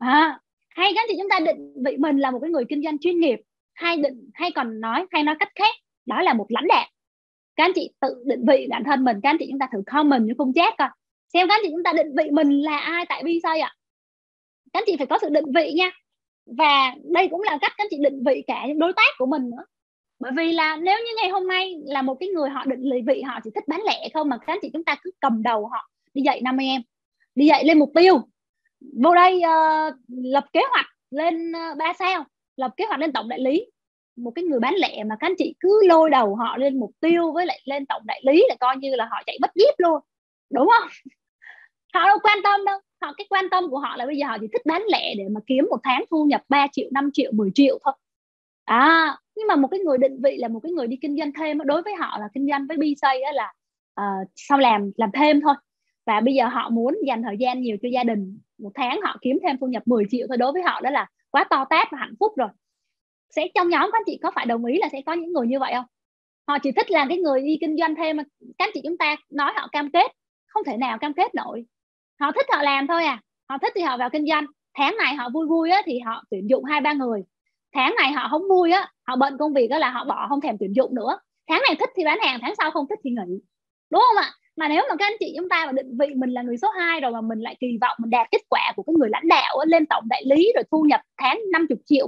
Hay các anh chị chúng ta định vị mình là một cái người kinh doanh chuyên nghiệp, hay nói cách khác, đó là một lãnh đạo. Các anh chị tự định vị bản thân mình, các anh chị chúng ta thử comment như khung chat coi xem các anh chị chúng ta định vị mình là ai tại B-Say ạ. Các anh chị phải có sự định vị nha. Và đây cũng là cách các anh chị định vị cả những đối tác của mình nữa. Bởi vì là nếu như ngày hôm nay là một cái người họ định vị họ chỉ thích bán lẻ không, mà các anh chị chúng ta cứ cầm đầu họ đi dạy 50 em, đi dạy lên mục tiêu, vô đây lập kế hoạch lên 3 sao, lập kế hoạch lên tổng đại lý. Một cái người bán lẻ mà các anh chị cứ lôi đầu họ lên mục tiêu với lại lên tổng đại lý là coi như là họ chạy bất díp luôn, đúng không? Họ đâu quan tâm đâu. Cái quan tâm của họ là bây giờ họ chỉ thích bán lẻ để mà kiếm một tháng thu nhập 3 triệu, 5 triệu, 10 triệu thôi. Nhưng mà một cái người định vị là một cái người đi kinh doanh thêm, đối với họ là kinh doanh với B-Say là sau làm thêm thôi. Và bây giờ họ muốn dành thời gian nhiều cho gia đình, một tháng họ kiếm thêm thu nhập 10 triệu thôi, đối với họ đó là quá to tát và hạnh phúc rồi. Trong nhóm các anh chị có phải đồng ý là sẽ có những người như vậy không? Họ chỉ thích làm cái người đi kinh doanh thêm, mà các anh chị chúng ta nói họ cam kết, không thể nào cam kết nổi. Họ thích họ làm thôi họ thích thì họ vào kinh doanh. Tháng này họ vui vui thì họ tuyển dụng 2-3 người. Tháng này họ không vui họ bận công việc là họ bỏ, không thèm tuyển dụng nữa. Tháng này thích thì bán hàng, tháng sau không thích thì nghỉ, đúng không ạ? Mà nếu mà các anh chị chúng ta mà định vị mình là người số 2 rồi, mà mình lại kỳ vọng mình đạt kết quả của cái người lãnh đạo lên tổng đại lý rồi thu nhập tháng 50 triệu,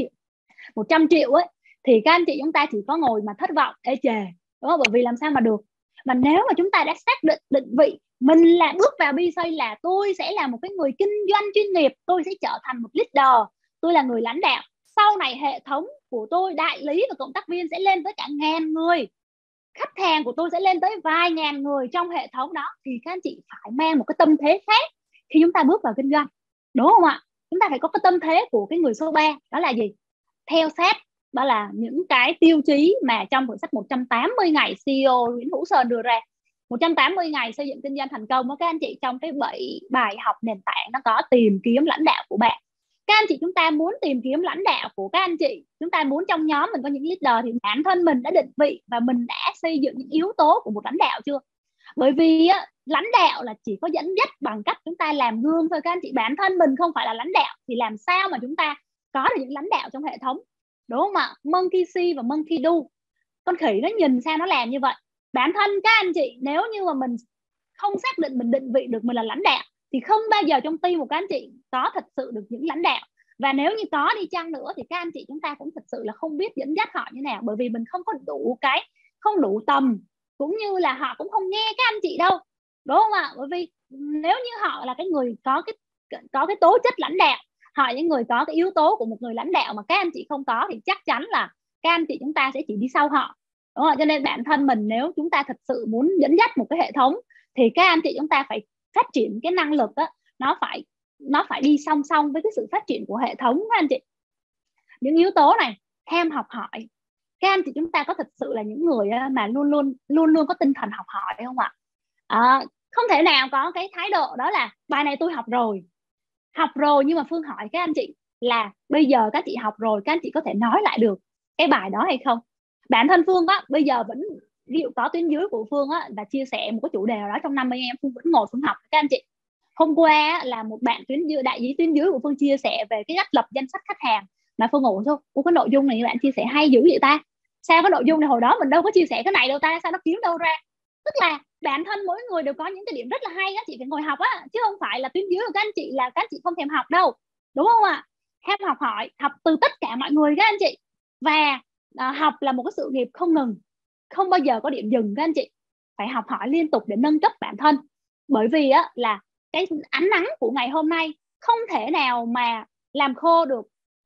100 triệu thì các anh chị chúng ta chỉ có ngồi mà thất vọng ê chề, đúng không? Bởi vì làm sao mà được. Mà nếu mà chúng ta đã xác định vị mình là bước vào B-Say là tôi sẽ là một cái người kinh doanh chuyên nghiệp, tôi sẽ trở thành một leader, tôi là người lãnh đạo, sau này hệ thống của tôi, đại lý và cộng tác viên sẽ lên tới cả 1000 người, khách hàng của tôi sẽ lên tới vài ngàn người trong hệ thống đó, thì các anh chị phải mang một cái tâm thế khác khi chúng ta bước vào kinh doanh, đúng không ạ? Chúng ta phải có cái tâm thế của cái người số 3, đó là gì? Theo sát, đó là những cái tiêu chí mà trong cuốn sách 180 ngày CEO Nguyễn Hữu Sơn đưa ra. 180 ngày xây dựng kinh doanh thành công, các anh chị, trong cái 7 bài học nền tảng nó có tìm kiếm lãnh đạo của bạn. Các anh chị chúng ta muốn tìm kiếm lãnh đạo của các anh chị, chúng ta muốn trong nhóm mình có những leader, thì bản thân mình đã định vị và mình đã xây dựng những yếu tố của một lãnh đạo chưa? Bởi vì lãnh đạo là chỉ có dẫn dắt bằng cách chúng ta làm gương thôi các anh chị. Bản thân mình không phải là lãnh đạo thì làm sao mà chúng ta có được những lãnh đạo trong hệ thống? đúng không ạ? Monkey see và monkey do. Con khỉ nó nhìn sao nó làm như vậy. Bản thân các anh chị nếu như mà mình không xác định, mình định vị được mình là lãnh đạo thì không bao giờ trong team của các anh chị có thật sự được những lãnh đạo. Và nếu như có đi chăng nữa thì các anh chị chúng ta cũng thật sự là không biết dẫn dắt họ như nào, bởi vì mình không có đủ không đủ tầm, cũng như là họ cũng không nghe các anh chị đâu, đúng không ạ? Bởi vì nếu như họ là cái người có cái tố chất lãnh đạo, họ là những người có cái yếu tố của một người lãnh đạo mà các anh chị không có, thì chắc chắn là các anh chị chúng ta sẽ chỉ đi sau họ, đúng không? Cho nên bản thân mình nếu chúng ta thật sự muốn dẫn dắt một cái hệ thống thì các anh chị chúng ta phải phát triển cái năng lực đó, nó phải đi song song với cái sự phát triển của hệ thống các anh chị. Những yếu tố này, ham học hỏi, các anh chị chúng ta có thật sự là những người mà luôn luôn có tinh thần học hỏi không ạ? Không thể nào có cái thái độ đó là bài này tôi học rồi, nhưng mà Phương hỏi các anh chị là bây giờ các chị học rồi, các anh chị có thể nói lại được cái bài đó hay không? Bản thân Phương á bây giờ vẫn, ví dụ có tuyến dưới của Phương á và chia sẻ một cái chủ đề nào đó trong 50 em, Phương vẫn ngồi xuống học các anh chị. Hôm qua á, là một bạn tuyến dưới, đại lý tuyến dưới của Phương chia sẻ về cái cách lập danh sách khách hàng, mà Phương ngủ thôi, cái nội dung này bạn chia sẻ hay dữ vậy ta, sao cái nội dung này hồi đó mình đâu có chia sẻ cái này đâu ta, sao nó kiếm đâu ra? Tức là bản thân mỗi người đều có những cái điểm rất là hay, các chị phải ngồi học á, chứ không phải là tuyến dưới của các anh chị là các anh chị không thèm học đâu, đúng không ạ? Ham học hỏi, học từ tất cả mọi người các anh chị. Và học là một cái sự nghiệp không ngừng, không bao giờ có điểm dừng các anh chị, phải học hỏi liên tục để nâng cấp bản thân. Bởi vì á là cái ánh nắng của ngày hôm nay không thể nào mà làm khô được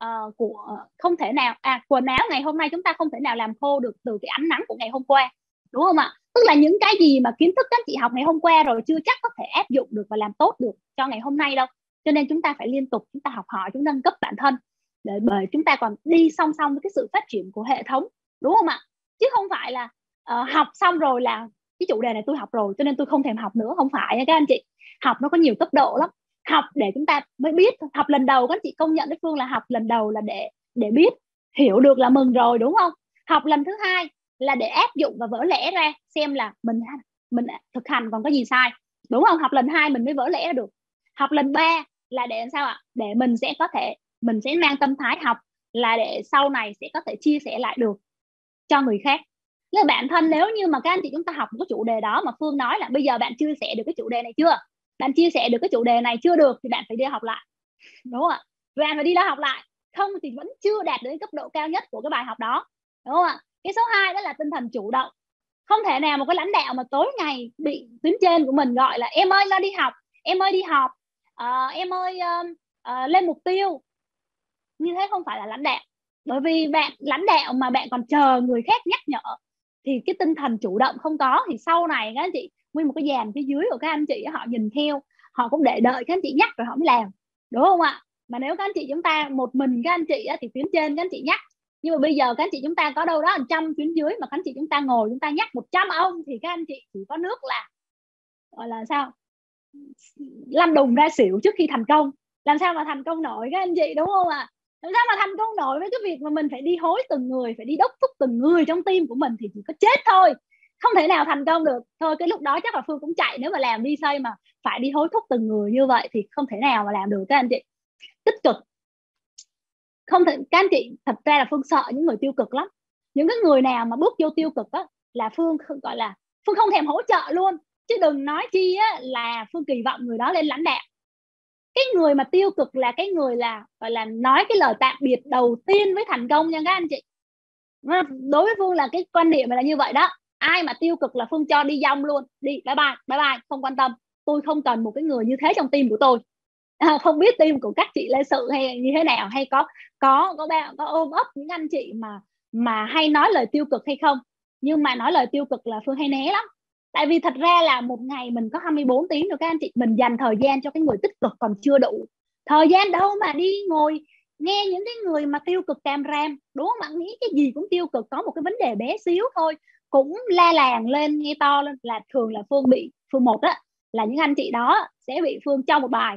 không thể nào quần áo ngày hôm nay chúng ta không thể nào làm khô được từ cái ánh nắng của ngày hôm qua, đúng không ạ? Tức là những cái gì mà kiến thức các chị học ngày hôm qua rồi chưa chắc có thể áp dụng được và làm tốt được cho ngày hôm nay đâu. Cho nên chúng ta phải liên tục chúng ta học hỏi, chúng nâng cấp bản thân, bởi chúng ta còn đi song song với cái sự phát triển của hệ thống, đúng không ạ? Chứ không phải là học xong rồi là cái chủ đề này tôi học rồi cho nên tôi không thèm học nữa, không phải nha các anh chị. Học nó có nhiều cấp độ lắm. Học để chúng ta mới biết, học lần đầu các anh chị công nhận với Phương là học lần đầu là để biết, hiểu được là mừng rồi, đúng không? Học lần thứ hai là để áp dụng và vỡ lẽ ra xem là mình thực hành còn có gì sai, đúng không? Học lần hai mình mới vỡ lẽ ra được. Học lần ba là để sao ạ? Để mình sẽ mang tâm thái học là để sau này sẽ có thể chia sẻ lại được cho người khác. Nên bản thân nếu như mà các anh chị chúng ta học một cái chủ đề đó mà Phương nói là bây giờ bạn chia sẻ được cái chủ đề này chưa, bạn chia sẻ được cái chủ đề này chưa được thì bạn phải đi học lại, đúng không ạ? Bạn phải đi đó học lại, không thì vẫn chưa đạt đến cấp độ cao nhất của cái bài học đó, đúng không ạ? Cái số 2 đó là tinh thần chủ động. Không thể nào một cái lãnh đạo mà tối ngày bị tuyến trên của mình gọi là em ơi lo đi học, em ơi đi học, em ơi lên mục tiêu, như thế không phải là lãnh đạo. Bởi vì bạn lãnh đạo mà bạn còn chờ người khác nhắc nhở thì cái tinh thần chủ động không có, thì sau này các anh chị nguyên một cái dàn phía dưới của các anh chị họ nhìn theo, họ cũng để đợi các anh chị nhắc rồi họ mới làm, đúng không ạ? Mà nếu các anh chị chúng ta một mình các anh chị thì tuyến trên các anh chị nhắc, nhưng mà bây giờ các anh chị chúng ta có đâu đó 100 tuyến dưới mà các anh chị chúng ta ngồi chúng ta nhắc 100 ông thì các anh chị chỉ có nước là gọi là sao, lăn đùng ra xỉu trước khi thành công. Làm sao mà thành công nổi các anh chị, đúng không ạ? Làm sao mà thành công nổi với cái việc mà mình phải đi hối từng người, phải đi đốc thúc từng người trong team của mình thì chỉ có chết thôi, không thể nào thành công được. Thôi cái lúc đó chắc là Phương cũng chạy, nếu mà làm đi xây mà phải đi hối thúc từng người như vậy thì không thể nào mà làm được các anh chị. Tích cực không thể, các anh chị thật ra là Phương sợ những người tiêu cực lắm. Những cái người nào mà bước vô tiêu cực á là Phương gọi là Phương không thèm hỗ trợ luôn, chứ đừng nói chi á là Phương kỳ vọng người đó lên lãnh đạo. Cái người mà tiêu cực là cái người là gọi là nói cái lời tạm biệt đầu tiên với thành công nha các anh chị. Đối với Phương là cái quan điểm là như vậy đó. Ai mà tiêu cực là Phương cho đi dong luôn, đi bye bye, không quan tâm. Tôi không cần một cái người như thế trong team của tôi. Không biết team của các chị Lê Sự hay như thế nào, hay có ôm ấp những anh chị mà hay nói lời tiêu cực hay không. Nhưng mà nói lời tiêu cực là Phương hay né lắm. Tại vì thật ra là một ngày mình có 24 tiếng rồi các anh chị, mình dành thời gian cho cái người tích cực còn chưa đủ. Thời gian đâu mà đi ngồi nghe những cái người mà tiêu cực càm ram, đúng không ạ? Nghĩ cái gì cũng tiêu cực, có một cái vấn đề bé xíu thôi cũng la làng lên, nghe to lên, là thường là Phương một á là những anh chị đó sẽ bị Phương cho một bài.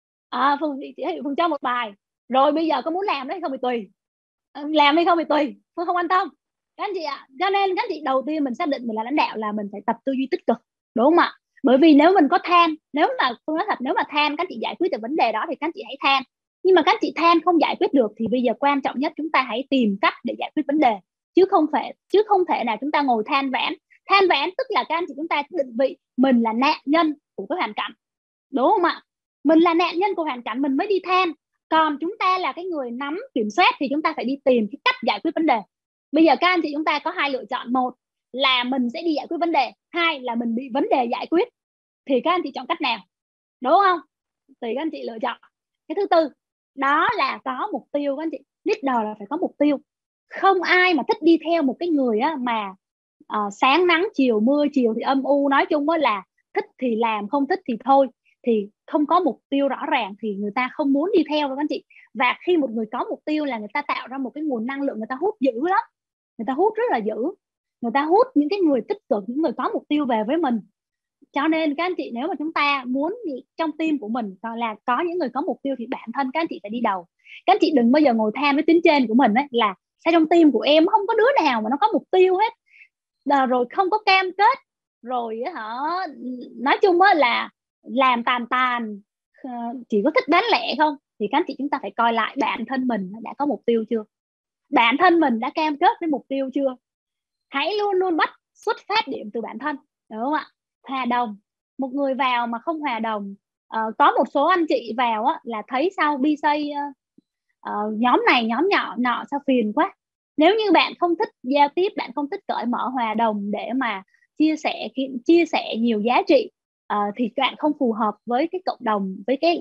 Phương cho một bài rồi bây giờ có muốn làm đấy không thì tùy, làm hay không thì tùy, Phương không quan tâm các anh chị ạ. Cho nên các anh chị đầu tiên mình xác định mình là lãnh đạo là mình phải tập tư duy tích cực, đúng không ạ? Bởi vì nếu mình có than, nếu mà Phương nói thật, nếu mà than các anh chị giải quyết được vấn đề đó thì các anh chị hãy than. Nhưng mà các anh chị than không giải quyết được thì bây giờ quan trọng nhất chúng ta hãy tìm cách để giải quyết vấn đề, chứ không thể nào chúng ta ngồi than vãn. Than vãn tức là các anh chị chúng ta định vị mình là nạn nhân của cái hoàn cảnh, đúng không ạ? Mình là nạn nhân của hoàn cảnh mình mới đi than, còn chúng ta là cái người nắm kiểm soát thì chúng ta phải đi tìm cái cách giải quyết vấn đề. Bây giờ các anh chị chúng ta có hai lựa chọn: một là mình sẽ đi giải quyết vấn đề, hai là mình bị vấn đề giải quyết. Thì các anh chị chọn cách nào, đúng không? Tùy các anh chị lựa chọn. Cái thứ tư đó là có mục tiêu. Các anh chị, leader là phải có mục tiêu. Không ai mà thích đi theo một cái người á, mà sáng nắng chiều mưa, chiều thì âm u, nói chung là thích thì làm, không thích thì thôi, thì không có mục tiêu rõ ràng thì người ta không muốn đi theo đâu các anh chị. Và khi một người có mục tiêu là người ta tạo ra một cái nguồn năng lượng, người ta hút dữ lắm, người ta hút rất là dữ, người ta hút những cái người tích cực, những người có mục tiêu về với mình. Cho nên các anh chị, nếu mà chúng ta muốn trong team của mình là có những người có mục tiêu thì bản thân các anh chị phải đi đầu. Các anh chị đừng bao giờ ngồi than với tuyến trên của mình ấy, là sao trong team của em không có đứa nào mà nó có mục tiêu hết, rồi không có cam kết, rồi nói chung là làm tàn tàn, chỉ có thích bán lẻ không. Thì các anh chị chúng ta phải coi lại bản thân mình đã có mục tiêu chưa, bản thân mình đã cam kết với mục tiêu chưa. Hãy luôn luôn bắt xuất phát điểm từ bản thân, đúng không ạ? Hòa đồng, một người vào mà không hòa đồng, có một số anh chị vào là thấy sao bi xây, nhóm này nhóm nọ sao phiền quá. Nếu như bạn không thích giao tiếp, bạn không thích cởi mở hòa đồng để mà chia sẻ nhiều giá trị, thì bạn không phù hợp với cái cộng đồng,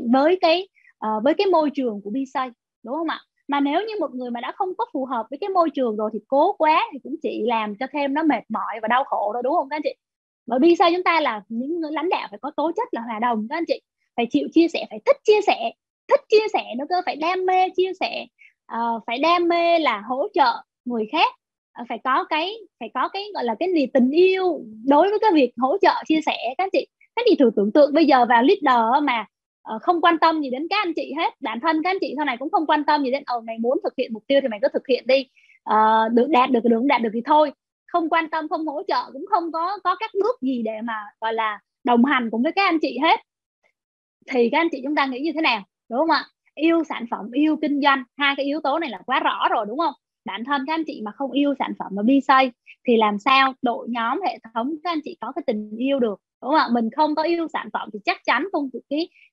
với cái môi trường của BSay, đúng không ạ? Mà nếu như một người mà đã không có phù hợp với cái môi trường rồi thì cố quá thì cũng chỉ làm cho thêm nó mệt mỏi và đau khổ thôi, đúng không các anh chị? Bởi vì sao chúng ta là những người lãnh đạo phải có tố chất là hòa đồng các anh chị, phải chịu chia sẻ, phải thích chia sẻ nữa cơ, phải đam mê chia sẻ, phải đam mê là hỗ trợ người khác, phải có cái gọi là cái gì, tình yêu đối với cái việc hỗ trợ chia sẻ. Các anh chị thử tưởng tượng bây giờ vào leader mà không quan tâm gì đến các anh chị hết, bản thân các anh chị sau này cũng không quan tâm gì đến mày muốn thực hiện mục tiêu thì mày cứ thực hiện đi, được đạt được được đạt được thì thôi, không quan tâm, không hỗ trợ, cũng không có các bước gì để mà gọi là đồng hành cùng với các anh chị hết, thì các anh chị chúng ta nghĩ như thế nào, đúng không ạ? Yêu sản phẩm, yêu kinh doanh, hai cái yếu tố này là quá rõ rồi, đúng không? Bản thân các anh chị mà không yêu sản phẩm và BSay thì làm sao đội nhóm hệ thống các anh chị có cái tình yêu được, đúng không ạ? Mình không có yêu sản phẩm thì chắc chắn không được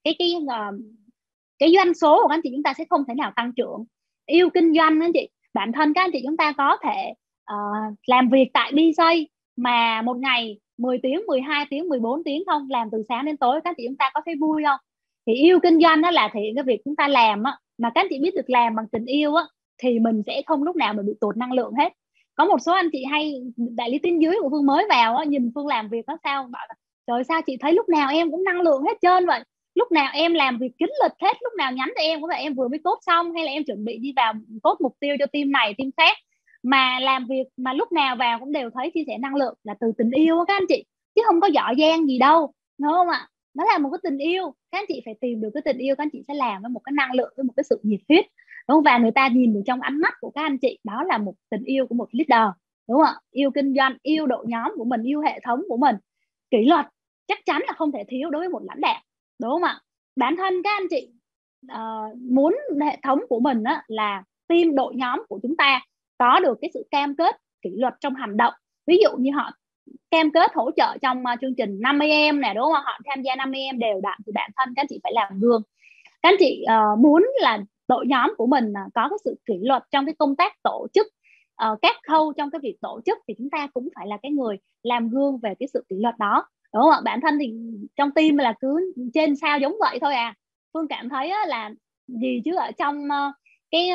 cái doanh số của các anh chị chúng ta sẽ không thể nào tăng trưởng. Yêu kinh doanh các anh chị, bản thân các anh chị chúng ta có thể làm việc tại BSay mà một ngày 10 tiếng, 12 tiếng, 14 tiếng không, làm từ sáng đến tối, các anh chị chúng ta có thấy vui không? Thì yêu kinh doanh đó là thể hiện cái việc chúng ta làm mà các anh chị biết được làm bằng tình yêu thì mình sẽ không lúc nào mình bị tụt năng lượng hết. Có một số anh chị hay, đại lý tuyến dưới của Phương mới vào nhìn Phương làm việc đó sao, bảo là trời sao chị thấy lúc nào em cũng năng lượng hết trơn vậy, lúc nào em làm việc kín lịch hết, lúc nào nhắn cho em cũng là em vừa mới cốt xong hay là em chuẩn bị đi vào cốt mục tiêu cho team này team khác, mà làm việc mà lúc nào vào cũng đều thấy chia sẻ năng lượng, là từ tình yêu các anh chị, chứ không có giỏi giang gì đâu, đúng không ạ? Nó là một cái tình yêu. Các anh chị phải tìm được cái tình yêu, các anh chị sẽ làm với một cái năng lượng, với một cái sự nhiệt huyết, đúng không? Và người ta nhìn được trong ánh mắt của các anh chị, đó là một tình yêu của một leader, đúng không ạ? Yêu kinh doanh, yêu đội nhóm của mình, yêu hệ thống của mình. Kỷ luật chắc chắn là không thể thiếu đối với một lãnh đạo, đúng không ạ? Bản thân các anh chị muốn hệ thống của mình là team, đội nhóm của chúng ta có được cái sự cam kết kỷ luật trong hành động. Ví dụ như họ cam kết hỗ trợ trong chương trình 50em nè, đúng không? Họ tham gia 50em đều đặn thì bản thân các anh chị phải làm gương. Các anh chị muốn là đội nhóm của mình có cái sự kỷ luật trong cái công tác tổ chức, các khâu trong cái việc tổ chức, thì chúng ta cũng phải là cái người làm gương về cái sự kỷ luật đó, đúng không ạ? Bản thân thì trong team là cứ trên sao giống vậy thôi à. Phương cảm thấy là gì chứ ở trong cái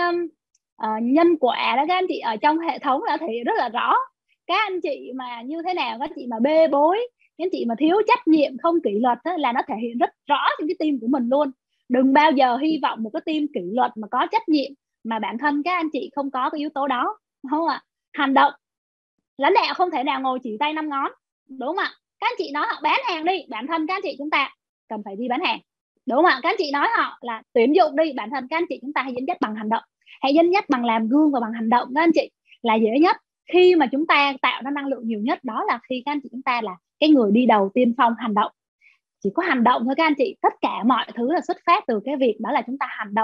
nhân quả đó các anh chị, ở trong hệ thống đã thể hiện rất là rõ. Các anh chị mà như thế nào, các anh chị mà bê bối, các anh chị mà thiếu trách nhiệm, không kỷ luật là nó thể hiện rất rõ trong cái team của mình luôn. Đừng bao giờ hy vọng một cái team kỷ luật mà có trách nhiệm mà bản thân các anh chị không có cái yếu tố đó, đúng không ạ? Hành động, lãnh đạo không thể nào ngồi chỉ tay 5 ngón, đúng không ạ? Các anh chị nói họ bán hàng đi, bản thân các anh chị chúng ta cần phải đi bán hàng, đúng không ạ? Các anh chị nói họ là tuyển dụng đi, bản thân các anh chị chúng ta hãy dẫn dắt bằng hành động, hãy dẫn dắt bằng làm gương và bằng hành động. Các anh chị là dễ nhất. Khi mà chúng ta tạo ra năng lượng nhiều nhất đó là khi các anh chị chúng ta là cái người đi đầu tiên phong hành động. Chỉ có hành động thôi các anh chị, tất cả mọi thứ là xuất phát từ cái việc đó là chúng ta hành động.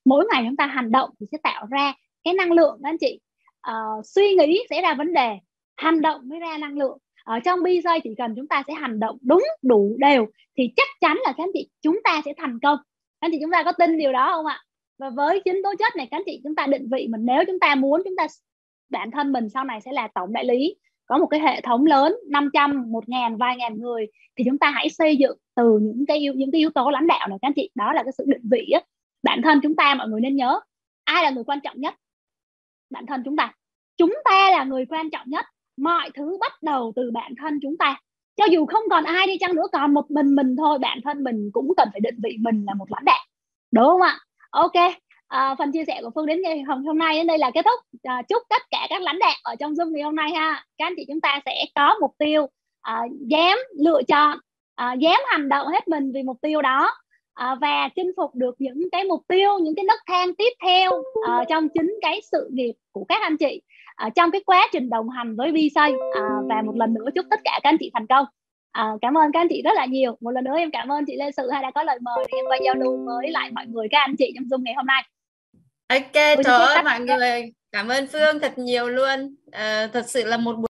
mỗi ngày chúng ta hành động thì sẽ tạo ra cái năng lượng đó anh chị. Suy nghĩ sẽ ra vấn đề, hành động mới ra năng lượng. Ở trong BJ chỉ cần chúng ta sẽ hành động đúng, đủ, đều thì chắc chắn là các anh chị chúng ta sẽ thành công. Các anh chị chúng ta có tin điều đó không ạ? Và với 9 tố chất này các anh chị chúng ta định vị mình, nếu chúng ta muốn bản thân mình sau này sẽ là tổng đại lý, có một cái hệ thống lớn 500, 1.000, vài ngàn người, thì chúng ta hãy xây dựng từ những cái yếu tố lãnh đạo này các anh chị. Đó là cái sự định vị á. Bản thân chúng ta, mọi người nên nhớ, ai là người quan trọng nhất? Bản thân chúng ta là người quan trọng nhất. Mọi thứ bắt đầu từ bản thân chúng ta. Cho dù không còn ai đi chăng nữa, còn một mình thôi, bản thân mình cũng cần phải định vị mình là một lãnh đạo, đúng không ạ? Ok, phần chia sẻ của Phương đến ngày hôm nay đến đây là kết thúc. Chúc tất cả các lãnh đạo ở trong Zoom ngày hôm nay ha, các anh chị chúng ta sẽ có mục tiêu, dám lựa chọn, dám hành động hết mình vì mục tiêu đó, và chinh phục được những cái mục tiêu, những cái nấc thang tiếp theo trong chính cái sự nghiệp của các anh chị trong cái quá trình đồng hành với VSay. Và một lần nữa chúc tất cả các anh chị thành công. Cảm ơn các anh chị rất là nhiều. Một lần nữa em cảm ơn chị Lê Sự đã có lời mời để em qua giao lưu với lại mọi người, các anh chị trong Zoom ngày hôm nay. Ok, trời ơi mọi người, cảm ơn Phương thật nhiều luôn. Thật sự là một buổi